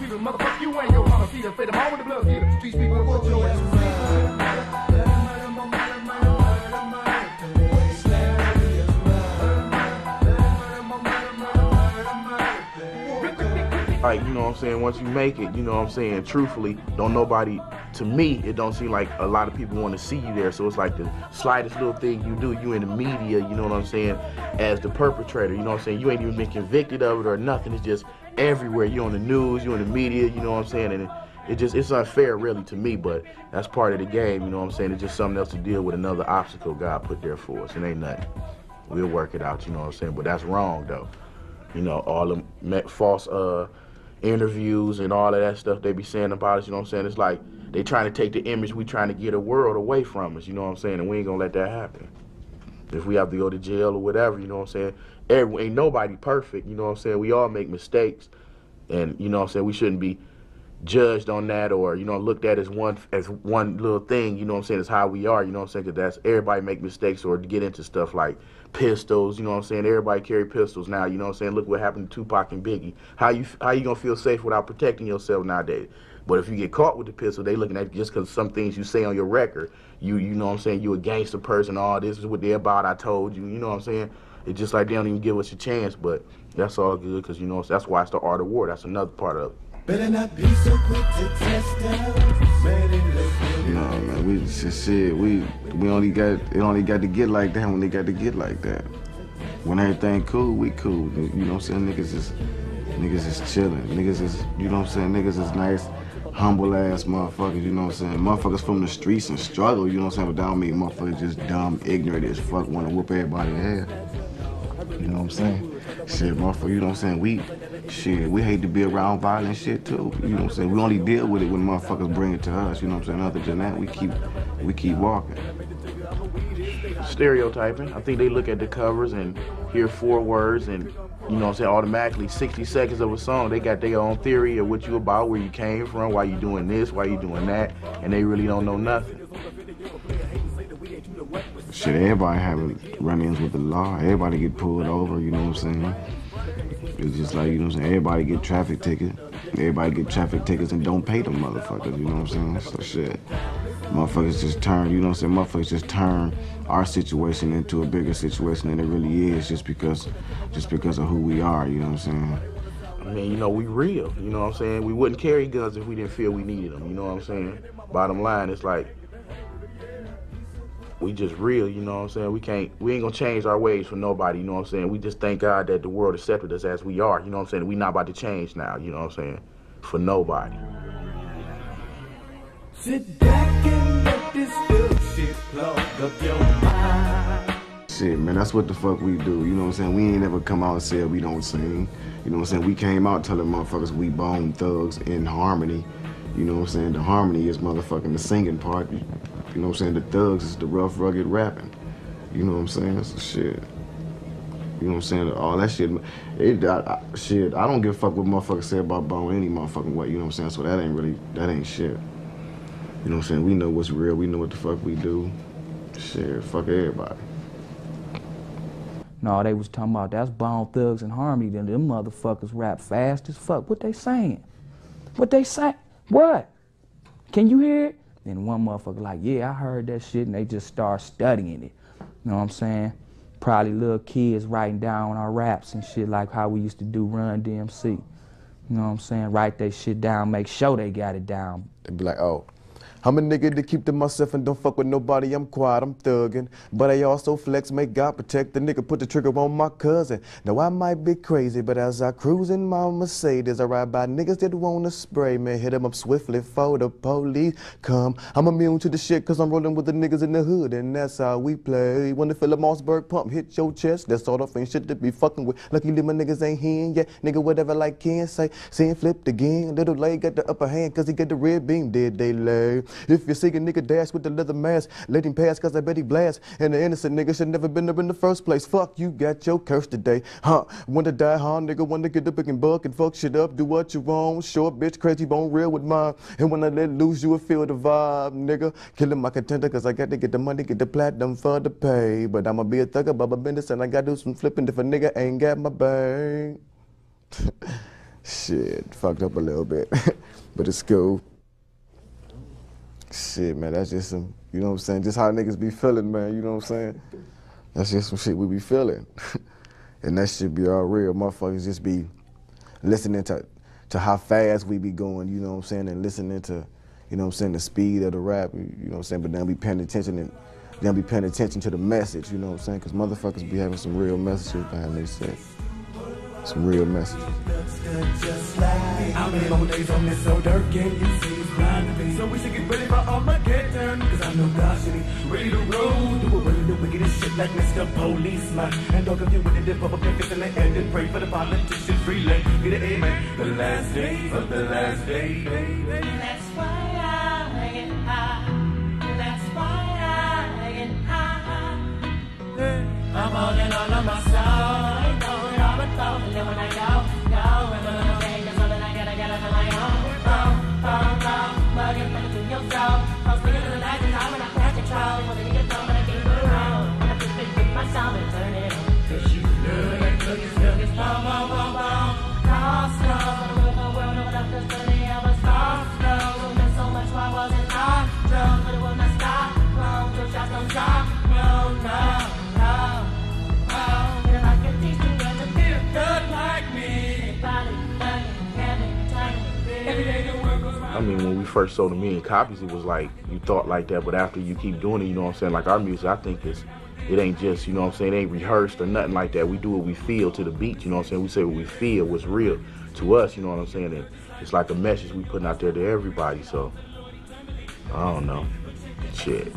Like, you know what I'm saying, once you make it, you know what I'm saying, truthfully, don't nobody, to me, it don't seem like a lot of people want to see you there. So it's like the slightest little thing you do, you in the media, you know what I'm saying, as the perpetrator, you know what I'm saying, you ain't even been convicted of it or nothing. It's just everywhere. You on the news, you in the media, you know what I'm saying, and it's unfair really to me, but that's part of the game, you know what I'm saying. It's just something else to deal with, another obstacle God put there for us. It ain't nothing. We'll work it out, you know what I'm saying, but that's wrong though. You know, all them false interviews and all of that stuff they be saying about us, you know what I'm saying? It's like they trying to take the image we trying to get a world away from us, you know what I'm saying? And we ain't gonna let that happen. If we have to go to jail or whatever, you know what I'm saying? Ain't nobody perfect, you know what I'm saying? We all make mistakes, and you know what I'm saying? We shouldn't be judged on that or, you know, looked at as one little thing, you know what I'm saying, is how we are, you know what I'm saying, because that's, everybody make mistakes or get into stuff like pistols, you know what I'm saying, everybody carry pistols now, you know what I'm saying, look what happened to Tupac and Biggie. How you gonna feel safe without protecting yourself nowadays? But if you get caught with the pistol, they looking at you just because some things you say on your record, you know what I'm saying, you a gangster person, all this is what they're about, I told you, you know what I'm saying? It's just like they don't even give us a chance, but that's all good because, you know, that's why it's the art of war. That's another part of it. Better not be so quick to test out. No, man, we just shit. We only got to get like that when they got to get like that. When everything cool, we cool. You know what I'm saying? Niggas is chilling. Niggas is, you know what I'm saying? Niggas is nice, humble ass motherfuckers. You know what I'm saying? Motherfuckers from the streets and struggle. You know what I'm saying? But that don't mean motherfuckers just dumb, ignorant as fuck, want to whoop everybody's head. You know what I'm saying? Shit, motherfucker. You know what I'm saying? We hate to be around violent shit too. You know what I'm saying? We only deal with it when motherfuckers bring it to us. You know what I'm saying? Other than that, we keep walking. Stereotyping. I think they look at the covers and hear 4 words and, you know what I'm saying, automatically 60 seconds of a song, they got their own theory of what you about, where you came from, why you doing this, why you doing that, and they really don't know nothing. Shit, everybody having run-ins with the law. Everybody get pulled over, you know what I'm saying? It's just like, you know what I'm saying, everybody get traffic tickets. Everybody get traffic tickets and don't pay them motherfuckers, you know what I'm saying? So shit, motherfuckers just turn, you know what I'm saying, motherfuckers just turn our situation into a bigger situation than it really is just because of who we are, you know what I'm saying? I mean, you know, we real, you know what I'm saying? We wouldn't carry guns if we didn't feel we needed them, you know what I'm saying? Bottom line, it's like, we just real, you know what I'm saying? We ain't gonna change our ways for nobody, you know what I'm saying? We just thank God that the world accepted us as we are, you know what I'm saying? We not about to change now, you know what I'm saying? For nobody. Sit back and let this good shit plug up your mind. Shit, man, that's what the fuck we do, you know what I'm saying? We ain't never come out and said we don't sing. You know what I'm saying? We came out telling motherfuckers we Bone Thugs in harmony. You know what I'm saying? The harmony is motherfucking the singing part. You know what I'm saying? The thugs is the rough, rugged rapping. You know what I'm saying? That's the shit. You know what I'm saying? All that shit. Shit, I don't give a fuck what motherfuckers say about Bone any motherfucking way. You know what I'm saying? So that ain't shit. You know what I'm saying? We know what's real. We know what the fuck we do. Shit, fuck everybody. No, they was talking about that's Bone Thugs and Harmony. Then them motherfuckers rap fast as fuck. What they saying? What they saying? What? Can you hear it? Then one motherfucker like, yeah, I heard that shit, and they just start studying it. You know what I'm saying? Probably little kids writing down our raps and shit like how we used to do Run DMC. You know what I'm saying? Write they shit down, make sure they got it down. They be like, oh, I'm a nigga to keep to myself and don't fuck with nobody. I'm quiet, I'm thuggin'. But I also flex, make God protect the nigga, put the trigger on my cousin. Now I might be crazy, but as I cruise in my Mercedes, I ride by niggas that wanna spray me, hit them up swiftly for the police come. I'm immune to the shit cause I'm rolling with the niggas in the hood, and that's how we play. When the Philip Mossberg pump hit your chest, that's all the ain't shit to be fucking with. Lucky my niggas ain't here yet, nigga whatever like Ken say. Seeing flipped again, little lay got the upper hand cause he got the red beam, did they lay? If you see a nigga dash with the leather mask, let him pass cause I bet he blast. And the innocent nigga should never been there in the first place. Fuck, you got your curse today. Huh, want to die, huh, nigga, want to get the big and buck and fuck shit up, do what you want. Short bitch, crazy bone real with mine. And when I let loose, you will feel the vibe, nigga. Killing my contender cause I got to get the money, get the platinum for the pay. But I'ma be a thug about my business and I gotta do some flipping if a nigga ain't got my bang. Shit, fucked up a little bit, but it's cool. Shit, man, that's just some, you know what I'm saying, just how niggas be feeling, man, you know what I'm saying? That's just some shit we be feeling. And that shit be all real. Motherfuckers just be listening to how fast we be going, you know what I'm saying, and listening to, you know what I'm saying, the speed of the rap, you know what I'm saying, but they'll be paying attention and they'll be paying attention to the message, you know what I'm saying, because motherfuckers be having some real messages behind they shit. Some real messages. I'm in old days on this so dirt, can you see it's blind to me? So we should get ready for Armageddon, cause I know God should be ready to roll. Do it really the wickedest shit like Mr. Policeman. And don't confuse with the dip of a pickets in the end and pray for the politicians free lane. Get an amen. The last day of the last day. That's why I get high. That's why I get high. I'm holding on to my soul. And then when I go, and when I'm big, that's all that I gotta get out of my own. I mean, when we first sold 1 million copies, it was like, you thought like that, but after you keep doing it, you know what I'm saying? Like our music, I think it ain't just, you know what I'm saying, it ain't rehearsed or nothing like that. We do what we feel to the beat, you know what I'm saying? We say what we feel, what's real to us, you know what I'm saying? And it's like a message we putting out there to everybody, so, I don't know, shit.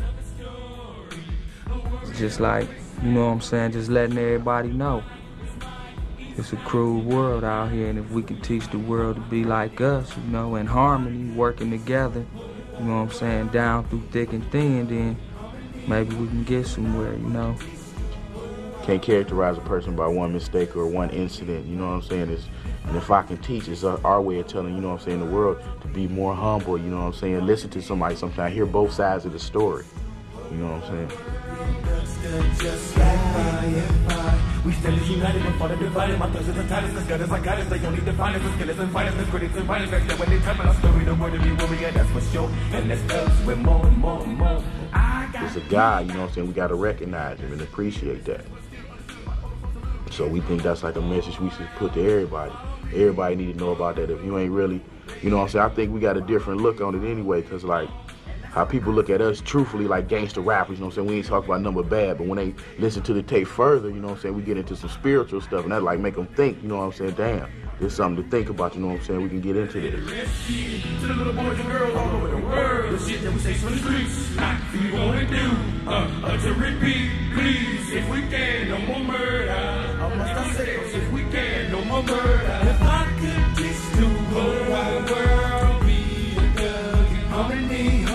It's just like, you know what I'm saying, just letting everybody know. It's a cruel world out here, and if we can teach the world to be like us, you know, in harmony, working together, you know what I'm saying, down through thick and thin, then maybe we can get somewhere, you know. Can't characterize a person by one mistake or one incident, you know what I'm saying? And if I can teach, it's our way of telling, you know what I'm saying, the world to be more humble, you know what I'm saying? Listen to somebody sometimes, hear both sides of the story, you know what I'm saying? Just like fire. We stand as united and fought divided. My thirst is the tightest, as God as I got it. They only define us as killers and fighters, as critics and violence. Back then when they tell our story, the word to be warrior, that's for sure. And that's us with more and more and more. There's a guy, you know what I'm saying, we gotta recognize him and appreciate that. So we think that's like a message we should put to everybody. Everybody need to know about that. If you ain't really, you know what I'm saying, I think we got a different look on it anyway, cause like, how people look at us truthfully like gangster rappers, you know what I'm saying? We ain't talking about nothing but bad, but when they listen to the tape further, you know what I'm saying, we get into some spiritual stuff, and that like make them think, you know what I'm saying, damn, there's something to think about, you know what I'm saying, we can get into this. To the little boys and girls all over the world, the shit that we say from the streets, not you wanna do, to repeat, please, if we can, no more murder, amongst ourselves, if we can, no more murder. If I could teach the whole wide world, be a thug, harmony,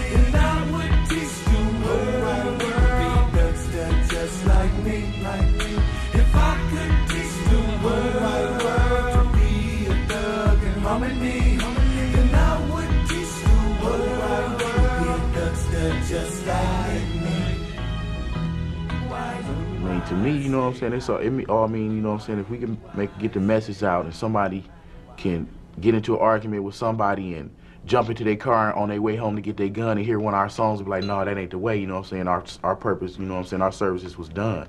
just like me. If I could teach the world to be a thug in harmony, then I would teach the world to be a thugster just like me. I mean, to me, you know what I'm saying, it all mean, you know what I'm saying, if we can get the message out and somebody can get into an argument with somebody and jump into their car on their way home to get their gun and hear one of our songs and be like, no, that ain't the way, you know what I'm saying? Our purpose, you know what I'm saying, our services was done.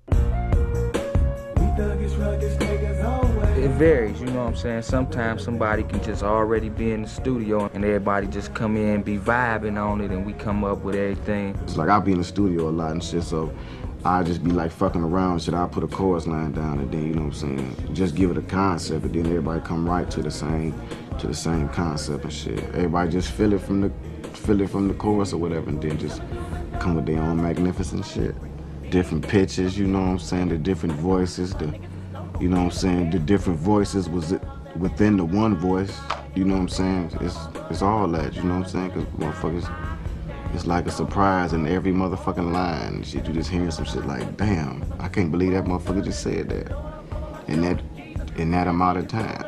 It varies, you know what I'm saying? Sometimes somebody can just already be in the studio and everybody just come in, be vibing on it, and we come up with everything. It's like I'll be in the studio a lot and shit, so I just be like fucking around and shit. I'll put a chorus line down and then, you know what I'm saying, just give it a concept, and then everybody come right to the same concept and shit. Everybody just feel it from the chorus or whatever, and then just come with their own magnificent shit. Different pitches, you know what I'm saying, the different voices, you know what I'm saying, the different voices was within the one voice, you know what I'm saying, it's all that, you know what I'm saying, because motherfuckers, it's like a surprise in every motherfucking line and shit. You just hearing some shit like, damn, I can't believe that motherfucker just said that in that amount of time.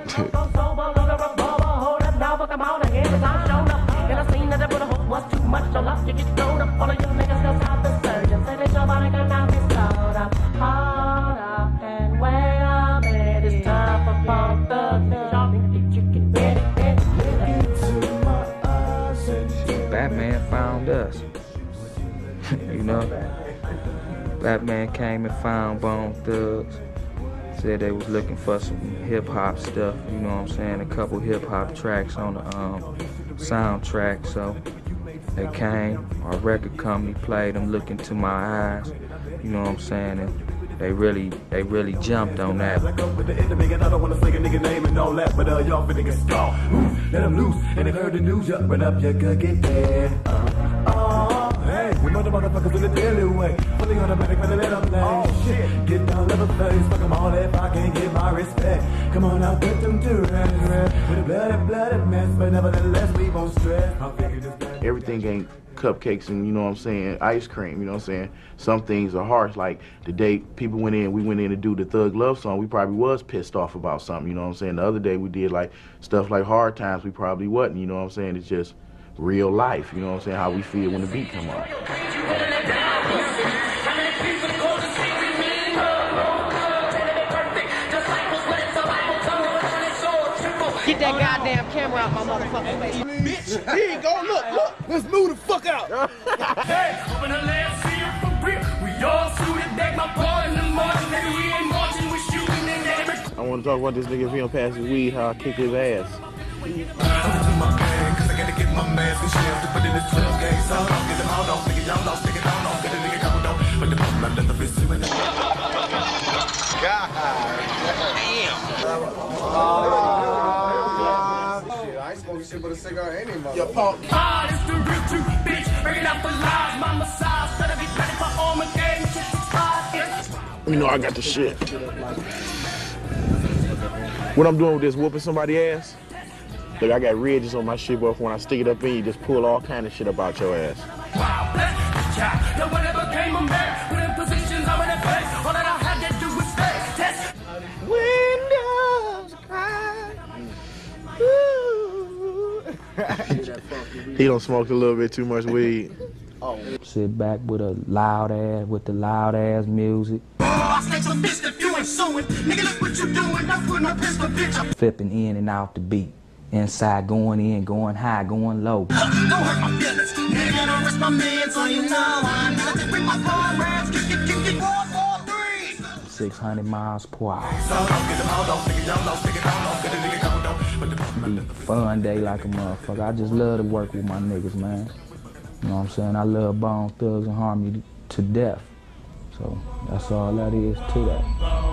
Batman found us. You know? Batman came and found Bone Thugs. Said they was looking for some hip-hop stuff, you know what I'm saying? A couple hip-hop tracks on the soundtrack, so they came, our record company played them, Look Into My Eyes, you know what I'm saying? And they really jumped on that. I don't wanna say a nigga name and all that, but y'all finna get scarred. Let them loose, and they heard the news, you run up, you could get there. Hey, we motherfuckers in the daily way. Fully automatic, better let them know. Oh shit, get down level face, fuck them all if I can't get my respect. Come on now, put them to rest. With a bloody mess, but nevertheless we won't stress. Everything ain't cupcakes and, you know what I'm saying, ice cream, you know what I'm saying? Some things are harsh, like the day we went in to do the Thug Love song, we probably was pissed off about something, you know what I'm saying? The other day we did like stuff like Hard Times, we probably wasn't, you know what I'm saying? It's just real life, you know what I'm saying, how we feel when the beat come on. Get that goddamn camera out my motherfucking face. Bitch, here you go, look, let's move the fuck out. Hey, open the last seal for real. We all suited, deck my part in the morning, nigga, we ain't marching, we shooting in every... I want to talk about this nigga if he don't pass his weed, how I kick his ass. I ain't smoking shit but a cigar anymore. Your punk. Ah, it's the real truth, bitch. Bring it out for lies. My massage. Better be ready for Armageddon. You know I got the shit. What I'm doing with this, whooping somebody's ass? Look, I got ridges on my shit, but when I stick it up in you, just pull all kind of shit about your ass. Wow, bless the child. No one ever came a man. Put in positions I'm in a place. All that I had to do was stay. Test. Windows cry. He don't smoke a little bit too much weed. Sit back with a loud ass, with the loud ass music. Flipping in and out the beat. Inside going in, going high, going low. Don't hurt my feelings. Nigga, don't risk my man, so you know I'm not to bring my comrades. Kick, 4, 4, 3. 600 miles per hour. Be a fun day like a motherfucker. I just love to work with my niggas, man. You know what I'm saying? I love Bone Thugs and Harmony to death. So that's all that is to that.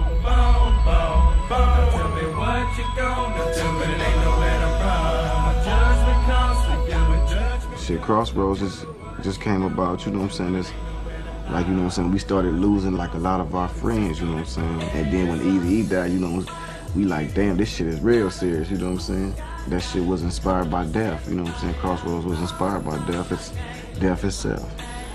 Tell me what you gonna do, but it ain't no letting run. My judgment comes for you and judgment. Shit, Crossroads just came about, you know what I'm saying? It's like, you know what I'm saying, we started losing like a lot of our friends, you know what I'm saying? And then when Eazy-E died, you know, we like, damn, this shit is real serious, you know what I'm saying? That shit was inspired by death, you know what I'm saying? Crossroads was inspired by death. It's death itself.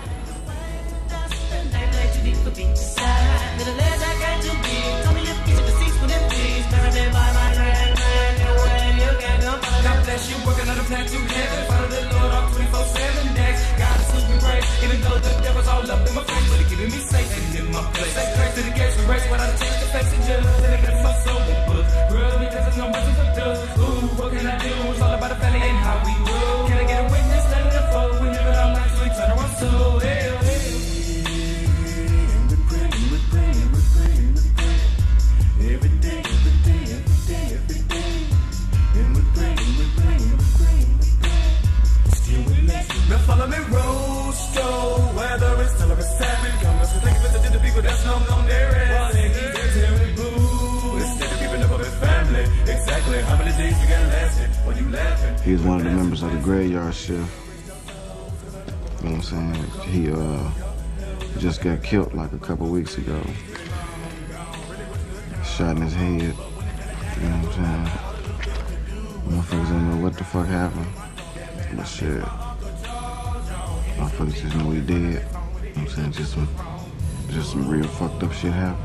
You working on a plan to heaven, follow the Lord on 24/7 days. God is super great, even though the devil's all up in my face, but he keeping me safe and in my place. Say grace to the gates, we race without a change to face and judge. And it gets my soul with books. Girls, because there's no reason for dust. Ooh, what can I do? It's all about the family and how we roll. Can I get a witness? Let it unfold. We live it all night, so we turn around soul. Hell, hell. Every day, every day, every day, every day. And we're praying, we're praying, we're praying, we're praying. Still we listen. Now follow me, Rosto. Whether it's till or it's seven, come us to think of it to the people that's known there is. Well, they're terrible. Instead of keeping up with family, exactly how many days you got lasting when you laughing? He was one of the members of the Graveyard Shift. You know what I'm saying? He just got killed like a couple weeks ago. Shot in his head. You know what I'm saying? Motherfuckers don't know what the fuck happened. But shit. Motherfuckers just know he dead. You know what I'm saying? Just some real fucked up shit happened.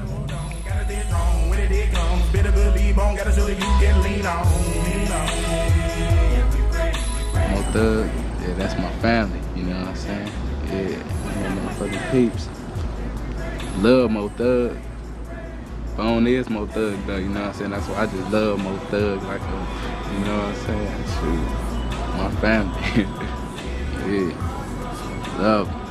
Mo Thug, yeah, that's my family, you know what I'm saying? Yeah, my motherfucking peeps. Love Mo Thug. Bone is Mo Thug though, you know what I'm saying? That's why I just love Mo Thug, like, you know what I'm saying? Shoot, my family. Yeah, love him.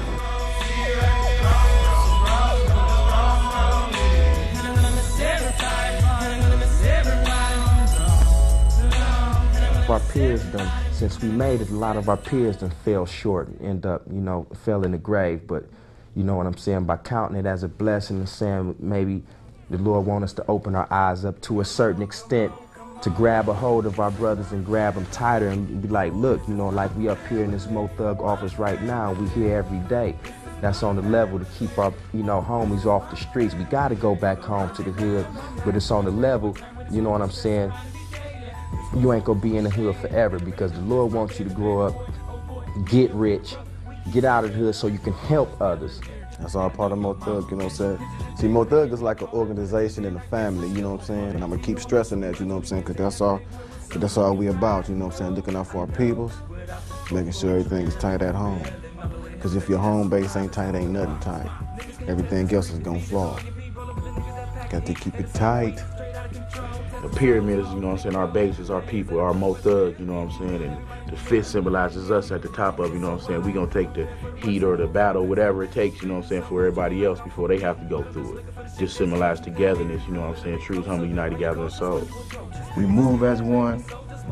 Our peers done, since we made it, a lot of our peers done fell short and end up, you know, fell in the grave. But you know what I'm saying? By counting it as a blessing and saying maybe the Lord wants us to open our eyes up to a certain extent to grab a hold of our brothers and grab them tighter and be like, look, you know, like we up here in this Mo Thug office right now, we here every day. That's on the level to keep our, you know, homies off the streets. We got to go back home to the hood, but it's on the level, you know what I'm saying? You ain't gonna be in the hood forever because the Lord wants you to grow up, get rich, get out of the hood so you can help others. That's all part of Mo Thug, you know what I'm saying? See, Mo Thug is like an organization and a family, you know what I'm saying? And I'm gonna keep stressing that, you know what I'm saying? Because that's all we about, you know what I'm saying? Looking out for our peoples, making sure everything is tight at home. Because if your home base ain't tight, ain't nothing tight. Everything else is gonna fall. Got to keep it tight. The pyramid is, you know what I'm saying, our base is our people, our Mo Thugs, you know what I'm saying, and the fist symbolizes us at the top of, you know what I'm saying, we gonna take the heat or the battle, whatever it takes, you know what I'm saying, for everybody else before they have to go through it. Just symbolize togetherness, you know what I'm saying, truth, humble, united, gathering souls. We move as one,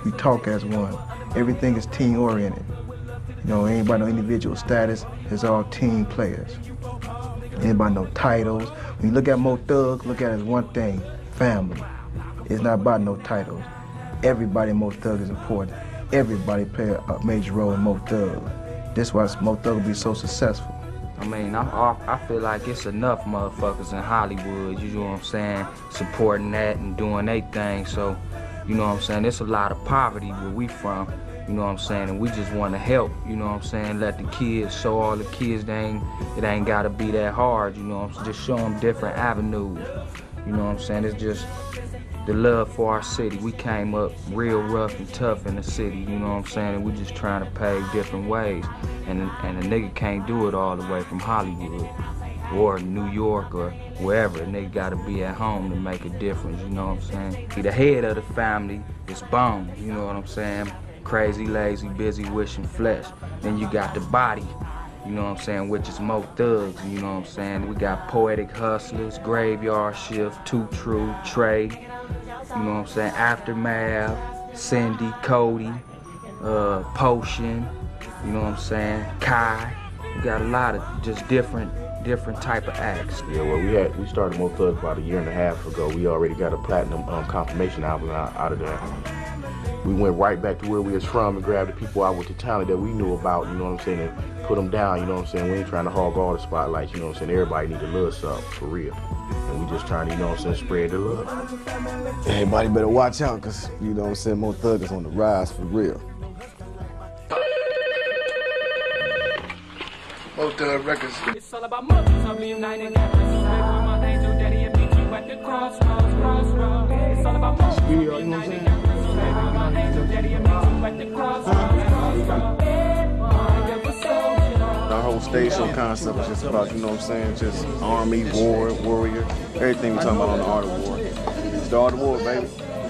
We talk as one. Everything is team oriented. You know, ain't about no individual status. It's all team players. Ain't about no titles. When you look at Mo Thug, look at it as one thing, family. It's not about no titles. Everybody in Mo Thug is important. Everybody play a major role in Mo Thug. That's why Mo Thug will be so successful. I mean, I feel like it's enough motherfuckers in Hollywood, you know what I'm saying, supporting that and doing their thing. So, you know what I'm saying, it's a lot of poverty where we from, you know what I'm saying, and we just want to help, you know what I'm saying, let the kids, show all the kids it ain't got to be that hard, you know what I'm saying, just show them different avenues, you know what I'm saying, it's just the love for our city. We came up real rough and tough in the city, you know what I'm saying, and we just trying to pave different ways. And a nigga can't do it all the way from Hollywood or New York or wherever. A nigga gotta be at home to make a difference, you know what I'm saying? The head of the family is Bone, you know what I'm saying? Crazy, lazy, busy, wishing flesh. Then you got the body, you know what I'm saying, which is Mo Thugs, you know what I'm saying? We got Poetic Hustlers, Graveyard Shift, Too True, Trey, you know what I'm saying, Aftermath, Cindy, Cody, Potion, you know what I'm saying, Kai. We got a lot of just different type of acts. Yeah, well, we started Mo Thugs about 1.5 years ago. We already got a platinum confirmation album out of that. We went right back to where we was from and grabbed the people out with the talent that we knew about, you know what I'm saying, and put them down, you know what I'm saying. We ain't trying to hog all the spotlights, you know what I'm saying. Everybody need to love something, for real. And we just trying to, you know what I'm saying, spread the love. Everybody better watch out, because, you know what I'm saying, Mo Thug is on the rise for real. Mo Thug Records. It's all about mothers of the United States. My angel daddy and meet you at the crossroads. It's all about mothers of the United States. My angel daddy and meet you at the crossroads. Our whole stage show concept is just about, you know what I'm saying, just army, war, warrior, everything we're talking about on the art of war. It's the art of war, baby.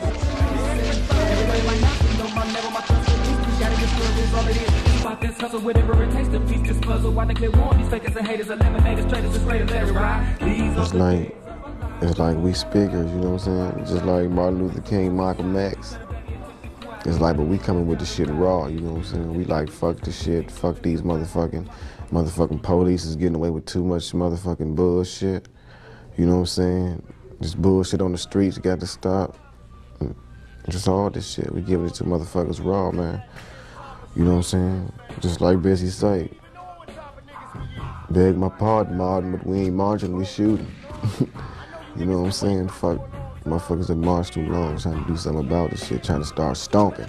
This hustle, whatever it takes to piece this puzzle. Why they clear war? These fakers and haters, eliminators, traitors, and straight as Larry Ride. It's like we speakers, you know what I'm saying? Just like Martin Luther King, Malcolm X. It's like, but we coming with the shit raw, you know what I'm saying? We like, fuck the shit, fuck these motherfucking police is getting away with too much motherfucking bullshit. You know what I'm saying? This bullshit on the streets got to stop. Just all this shit, we giving it to motherfuckers raw, man. You know what I'm saying? Just like Bessie say, beg my pardon, Martin, but we ain't marching, we shooting. You know what I'm saying? Fuck motherfuckers that march too long, trying to do something about this shit, trying to start stonking.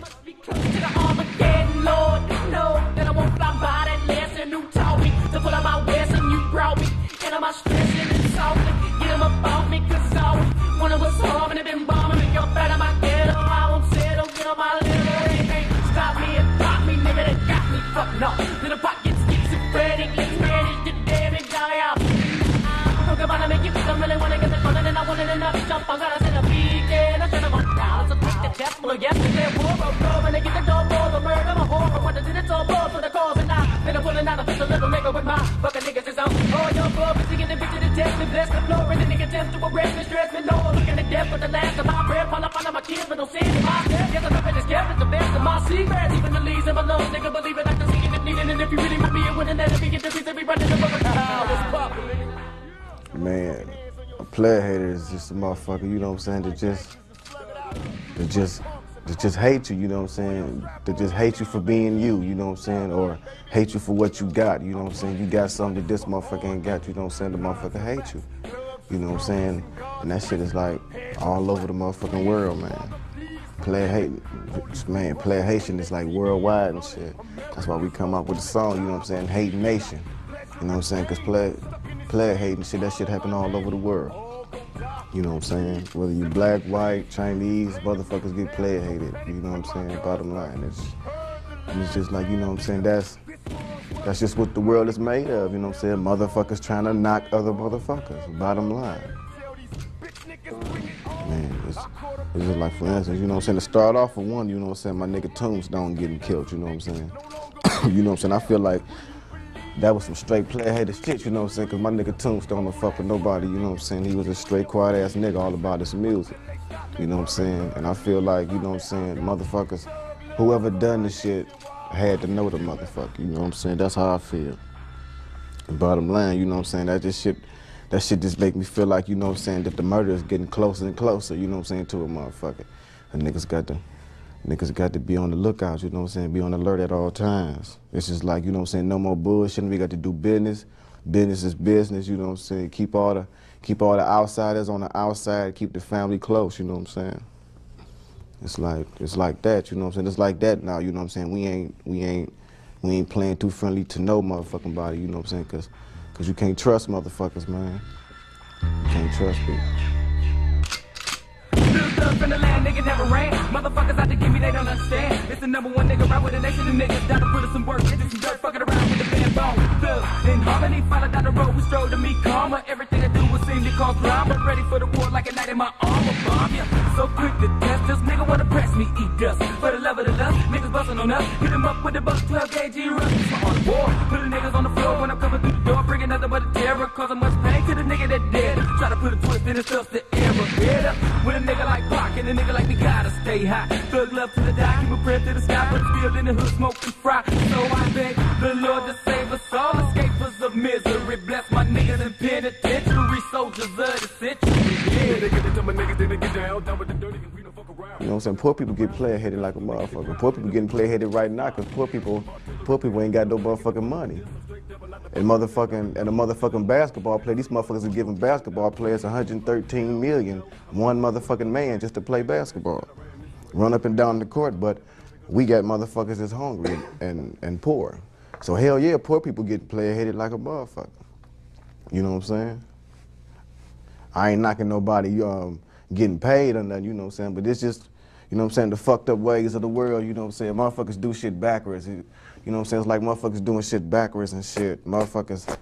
Fuck no, little pockets keep spreading, let's manage the damage, I am. Talk about to make you think I really wanna get the fun and I want it enough to jump on, gotta send a beat and I should have gone down, so take the chest full of yesterday, war of love, and they get the door for the murder, my horror, what the it's all for the cause, and then I'm pulling out a pistol, little nigga with my fucking niggas is on. All your club is singing the bitch to the test, and bless the floor, and the nigga tends to arrest and stress me, no, looking at death for the last of my breath, while I find my kids, but don't see it in my step, yes, I'm up in this gap, it's the best of my secrets, even the leaves in my lungs, nigga, believe it, I can see it. And if you really want me, it wouldn't let me get the piece that we running the fucking Man, a player hater is just a motherfucker, you know what I'm saying, that just hate you, you know what I'm saying, that just hate you for being you know what I'm saying, or hate you for what you got, you know what I'm saying, you got something that this motherfucker ain't got, you know what I'm saying, the motherfucker hate you know what I'm saying, and that shit is like all over the motherfucking world, man. Player hating is like worldwide and shit. That's why we come up with a song, you know what I'm saying, Hate Nation. You know what I'm saying, because player hating shit, that shit happen all over the world. You know what I'm saying? Whether you black, white, Chinese, motherfuckers get player hated. You know what I'm saying? Bottom line, it's just like, you know what I'm saying, that's just what the world is made of, you know what I'm saying? Motherfuckers trying to knock other motherfuckers, bottom line. Man, it's just like, for instance, you know what I'm saying, to start off with one, you know what I'm saying, my nigga Tombstone getting killed, you know what I'm saying? You know what I'm saying, I feel like that was some straight player hater shit, you know what I'm saying, because my nigga Tombstone don't fuck with nobody, you know what I'm saying, he was a straight quiet ass nigga all about his music. You know what I'm saying? And I feel like, you know what I'm saying, motherfuckers, whoever done this shit had to know the motherfucker, you know what I'm saying? That's how I feel. And bottom line, you know what I'm saying, that shit just make me feel like, you know what I'm saying, that the murder is getting closer and closer, you know what I'm saying, to a motherfucker. And niggas got to be on the lookout, you know what I'm saying, be on alert at all times. It's just like, you know what I'm saying, no more bullshit, we got to do business. Business is business, you know what I'm saying, keep all the outsiders on the outside, keep the family close, you know what I'm saying. It's like that, you know what I'm saying, it's like that now, you know what I'm saying, we ain't playing too friendly to no motherfucking body, you know what I'm saying, cause you can't trust motherfuckers, man. You can't trust people. From the land, nigga never ran. Motherfuckers out to give me, they don't understand. It's the #1 nigga right with the nation of niggas down to put us some work, into some dirt, fucking around with the band bone. Thugs in harmony, follow down the road, we stroll to meet karma. Everything I do will seem to cause drama. Ready for the war like a knight in my armor. Bomb ya, so quick to test us. Nigga wanna press me, eat dust. For the love of the lust, niggas bustin' on us. Hit them up with the buck 12 gauge rush. It's my on the war. Put the niggas on the floor when I'm coming through the door. Bringing nothing but a terror, causing much pain to the nigga that dead. Try to put a twist in his stuff to error. Get up with a nigga like Pac and a nigga like me gotta stay high. Thug love to the die, keep a prayer to the sky, but still in the hood smoke and fry. So I beg the Lord to save us all, escape us of misery. Bless my niggas in penitentiary, soldiers of the century. Yeah, they get to my niggas, then they get down with the dirty, we don't fuck around. You know what I'm saying? Poor people get player-headed like a motherfucker. Poor people getting player-headed right now because poor people ain't got no motherfucking money. And a motherfucking basketball player, these motherfuckers are giving basketball players $113 million, one motherfucking man just to play basketball. Run up and down the court, but we got motherfuckers that's hungry and poor. So hell yeah, poor people get player-headed like a motherfucker. You know what I'm saying? I ain't knocking nobody getting paid or nothing, you know what I'm saying? But it's just, you know what I'm saying, the fucked up ways of the world, you know what I'm saying? Motherfuckers do shit backwards. You know what I'm saying? It's like motherfuckers doing shit backwards and shit. Motherfuckers,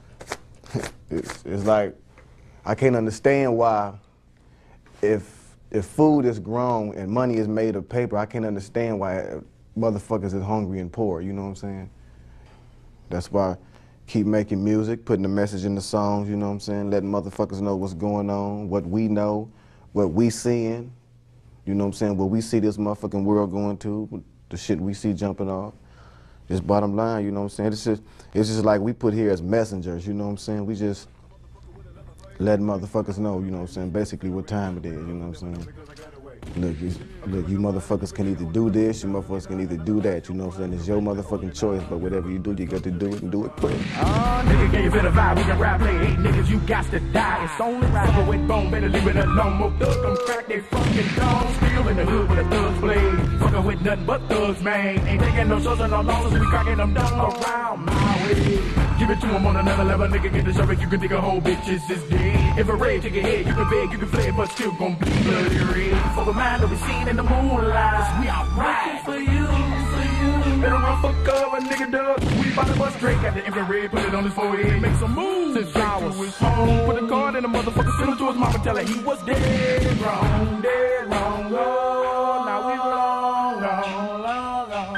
it's like, I can't understand why if food is grown and money is made of paper, I can't understand why motherfuckers is hungry and poor, you know what I'm saying? That's why I keep making music, putting the message in the songs, you know what I'm saying? Letting motherfuckers know what's going on, what we know, what we seeing, you know what I'm saying? What we see this motherfucking world going to, the shit we see jumping off. Just bottom line, you know what I'm saying? It's just like we put here as messengers, you know what I'm saying? We just letting motherfuckers know, you know what I'm saying, basically what time it is, you know what I'm saying? Look, you motherfuckers can either do this, you motherfuckers can either do that, you know what I'm saying? It's your motherfucking choice, but whatever you do, you got to do it and do it quick. Nigga gave it a vibe, we can rap, play 8 niggas, you got to die. It's only right. Fucker with bone, better leave it alone. More thugs don't crack they fucking dogs. Still in the hood with a thug's blade. Fucking with nothing but thugs, man. Ain't taking no shows and no losses, we cracking them down around my way. Give it to him on another level, nigga, get the show, you can dig a whole bitches is dead. If a raid take your head, you can beg, you can flay, but still gon' be bloody red. For the mind that we seen in the moonlight, we are right for you. Better run for cover, nigga, dub. We bout to bust straight, got the infrared, put it on his forehead, make some moves. Since I was home, put a card in the motherfucker, send him to his mama, tell her he was dead wrong, oh, now we wrong, wrong.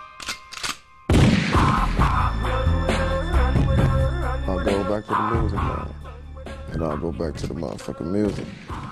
I'll go back to the music now. And I'll go back to the motherfucking music.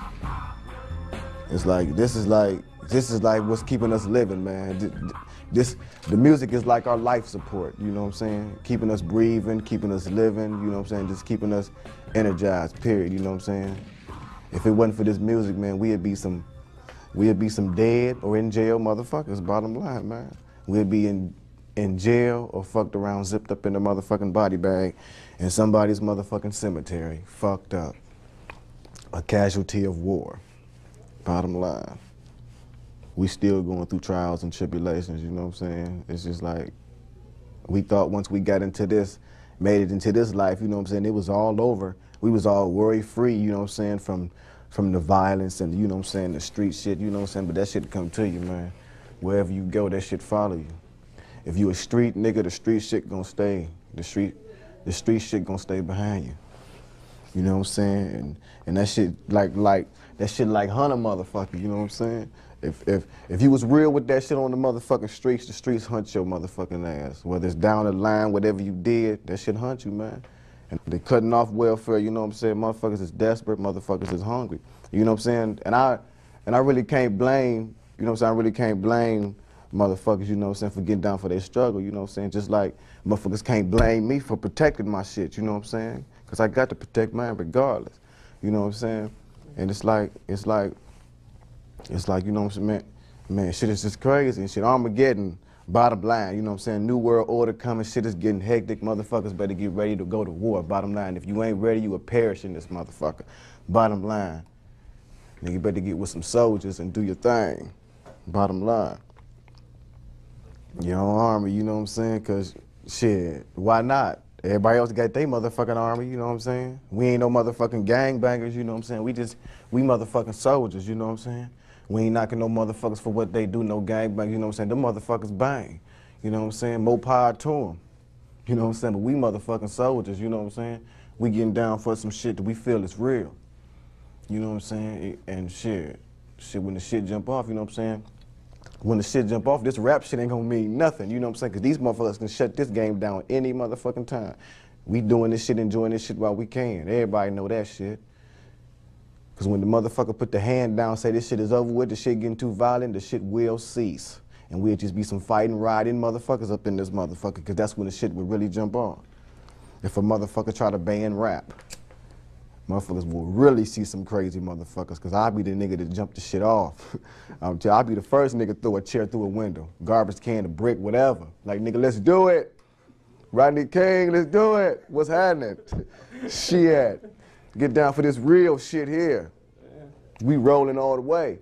It's like, this is like what's keeping us living, man. The music is like our life support, you know what I'm saying? Keeping us breathing, keeping us living, you know what I'm saying? Just keeping us energized, period, you know what I'm saying? If it wasn't for this music, man, we'd be some dead or in jail motherfuckers, bottom line, man. We'd be in jail or fucked around, zipped up in a motherfucking body bag in somebody's motherfucking cemetery, fucked up. A casualty of war, bottom line. We still going through trials and tribulations, you know what I'm saying? It's just like, we thought once we got into this, made it into this life, you know what I'm saying, it was all over. We was all worry-free, you know what I'm saying, from the violence and, you know what I'm saying, the street shit, you know what I'm saying, but that shit come to you, man. Wherever you go, that shit follow you. If you a street nigga, the street shit gonna stay. The street shit gonna stay behind you. You know what I'm saying? And that shit like Hunter motherfucker, you know what I'm saying? If you was real with that shit on the motherfucking streets, the streets hunt your motherfucking ass. Whether it's down the line, whatever you did, that shit hunt you, man. And they cutting off welfare, you know what I'm saying? Motherfuckers is desperate, motherfuckers is hungry. You know what I'm saying? And And I really can't blame, you know what I'm saying, I really can't blame motherfuckers, you know what I'm saying, for getting down for their struggle, you know what I'm saying? Just like motherfuckers can't blame me for protecting my shit, you know what I'm saying? Because I got to protect mine regardless, you know what I'm saying? And it's like, you know what I'm saying, man, shit is just crazy and shit. Armageddon, bottom line, you know what I'm saying? New world order coming, shit is getting hectic, motherfuckers better get ready to go to war, bottom line. If you ain't ready, you will perish in this motherfucker, bottom line. Nigga, you better get with some soldiers and do your thing, bottom line. Your own army, you know what I'm saying? Because, shit, why not? Everybody else got their motherfucking army, you know what I'm saying? We ain't no motherfucking gangbangers, you know what I'm saying? We motherfucking soldiers, you know what I'm saying? We ain't knocking no motherfuckers for what they do, no gangbangers, you know what I'm saying? Them motherfuckers bang, you know what I'm saying? More power to them, you know what I'm saying? But we motherfucking soldiers, you know what I'm saying? We getting down for some shit that we feel is real, you know what I'm saying? And shit, when the shit jump off, you know what I'm saying? When the shit jump off, this rap shit ain't gonna mean nothing, you know what I'm saying? Because these motherfuckers can shut this game down any motherfucking time. We doing this shit, enjoying this shit while we can. Everybody know that shit. Because when the motherfucker put the hand down, say this shit is over with, the shit getting too violent, the shit will cease. And we'll just be some fighting, riding motherfuckers up in this motherfucker, because that's when the shit will really jump on. If a motherfucker try to ban rap, motherfuckers will really see some crazy motherfuckers, because I'll be the nigga that jump the shit off. I'll be the first nigga to throw a chair through a window, garbage can, a brick, whatever. Like, nigga, let's do it. Rodney King, let's do it. What's happening? Shit. Get down for this real shit here. We rolling all the way.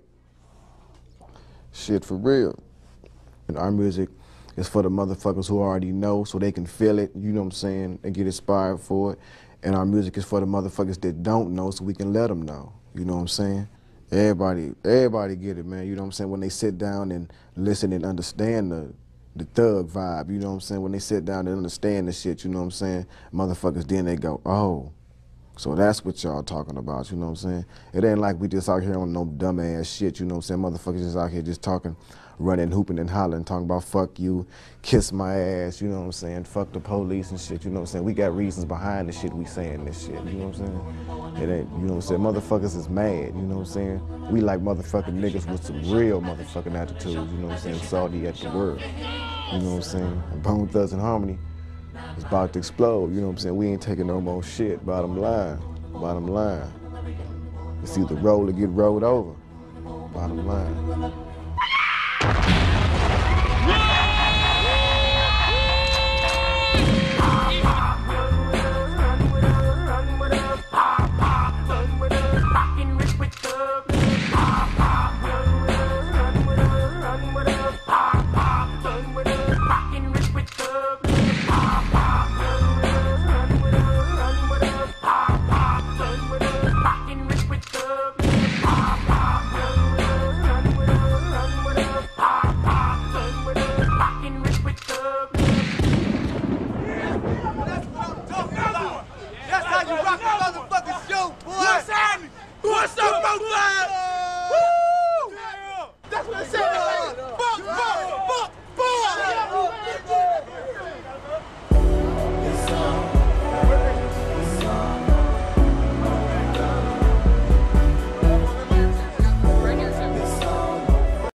Shit for real. And our music is for the motherfuckers who already know so they can feel it, you know what I'm saying, and get inspired for it. And our music is for the motherfuckers that don't know so we can let them know, you know what I'm saying? Everybody get it, man, you know what I'm saying? When they sit down and listen and understand the thug vibe, you know what I'm saying? When they sit down and understand the shit, you know what I'm saying? Motherfuckers, then they go, oh, so that's what y'all talking about, you know what I'm saying? It ain't like we just out here on no dumbass shit, you know what I'm saying? Motherfuckers just out here just talking, running, hooping and hollering, talking about fuck you, kiss my ass, you know what I'm saying? Fuck the police and shit, you know what I'm saying? We got reasons behind the shit we saying this shit, you know what I'm saying? It ain't, you know what I'm saying? Motherfuckers is mad, you know what I'm saying? We like motherfucking niggas with some real motherfucking attitudes, you know what I'm saying? Salty at the word, you know what I'm saying? And Bone Thugs and Harmony is about to explode, you know what I'm saying? We ain't taking no more shit, bottom line. Bottom line. It's either roll or get rolled over, bottom line. Rockin' rich with the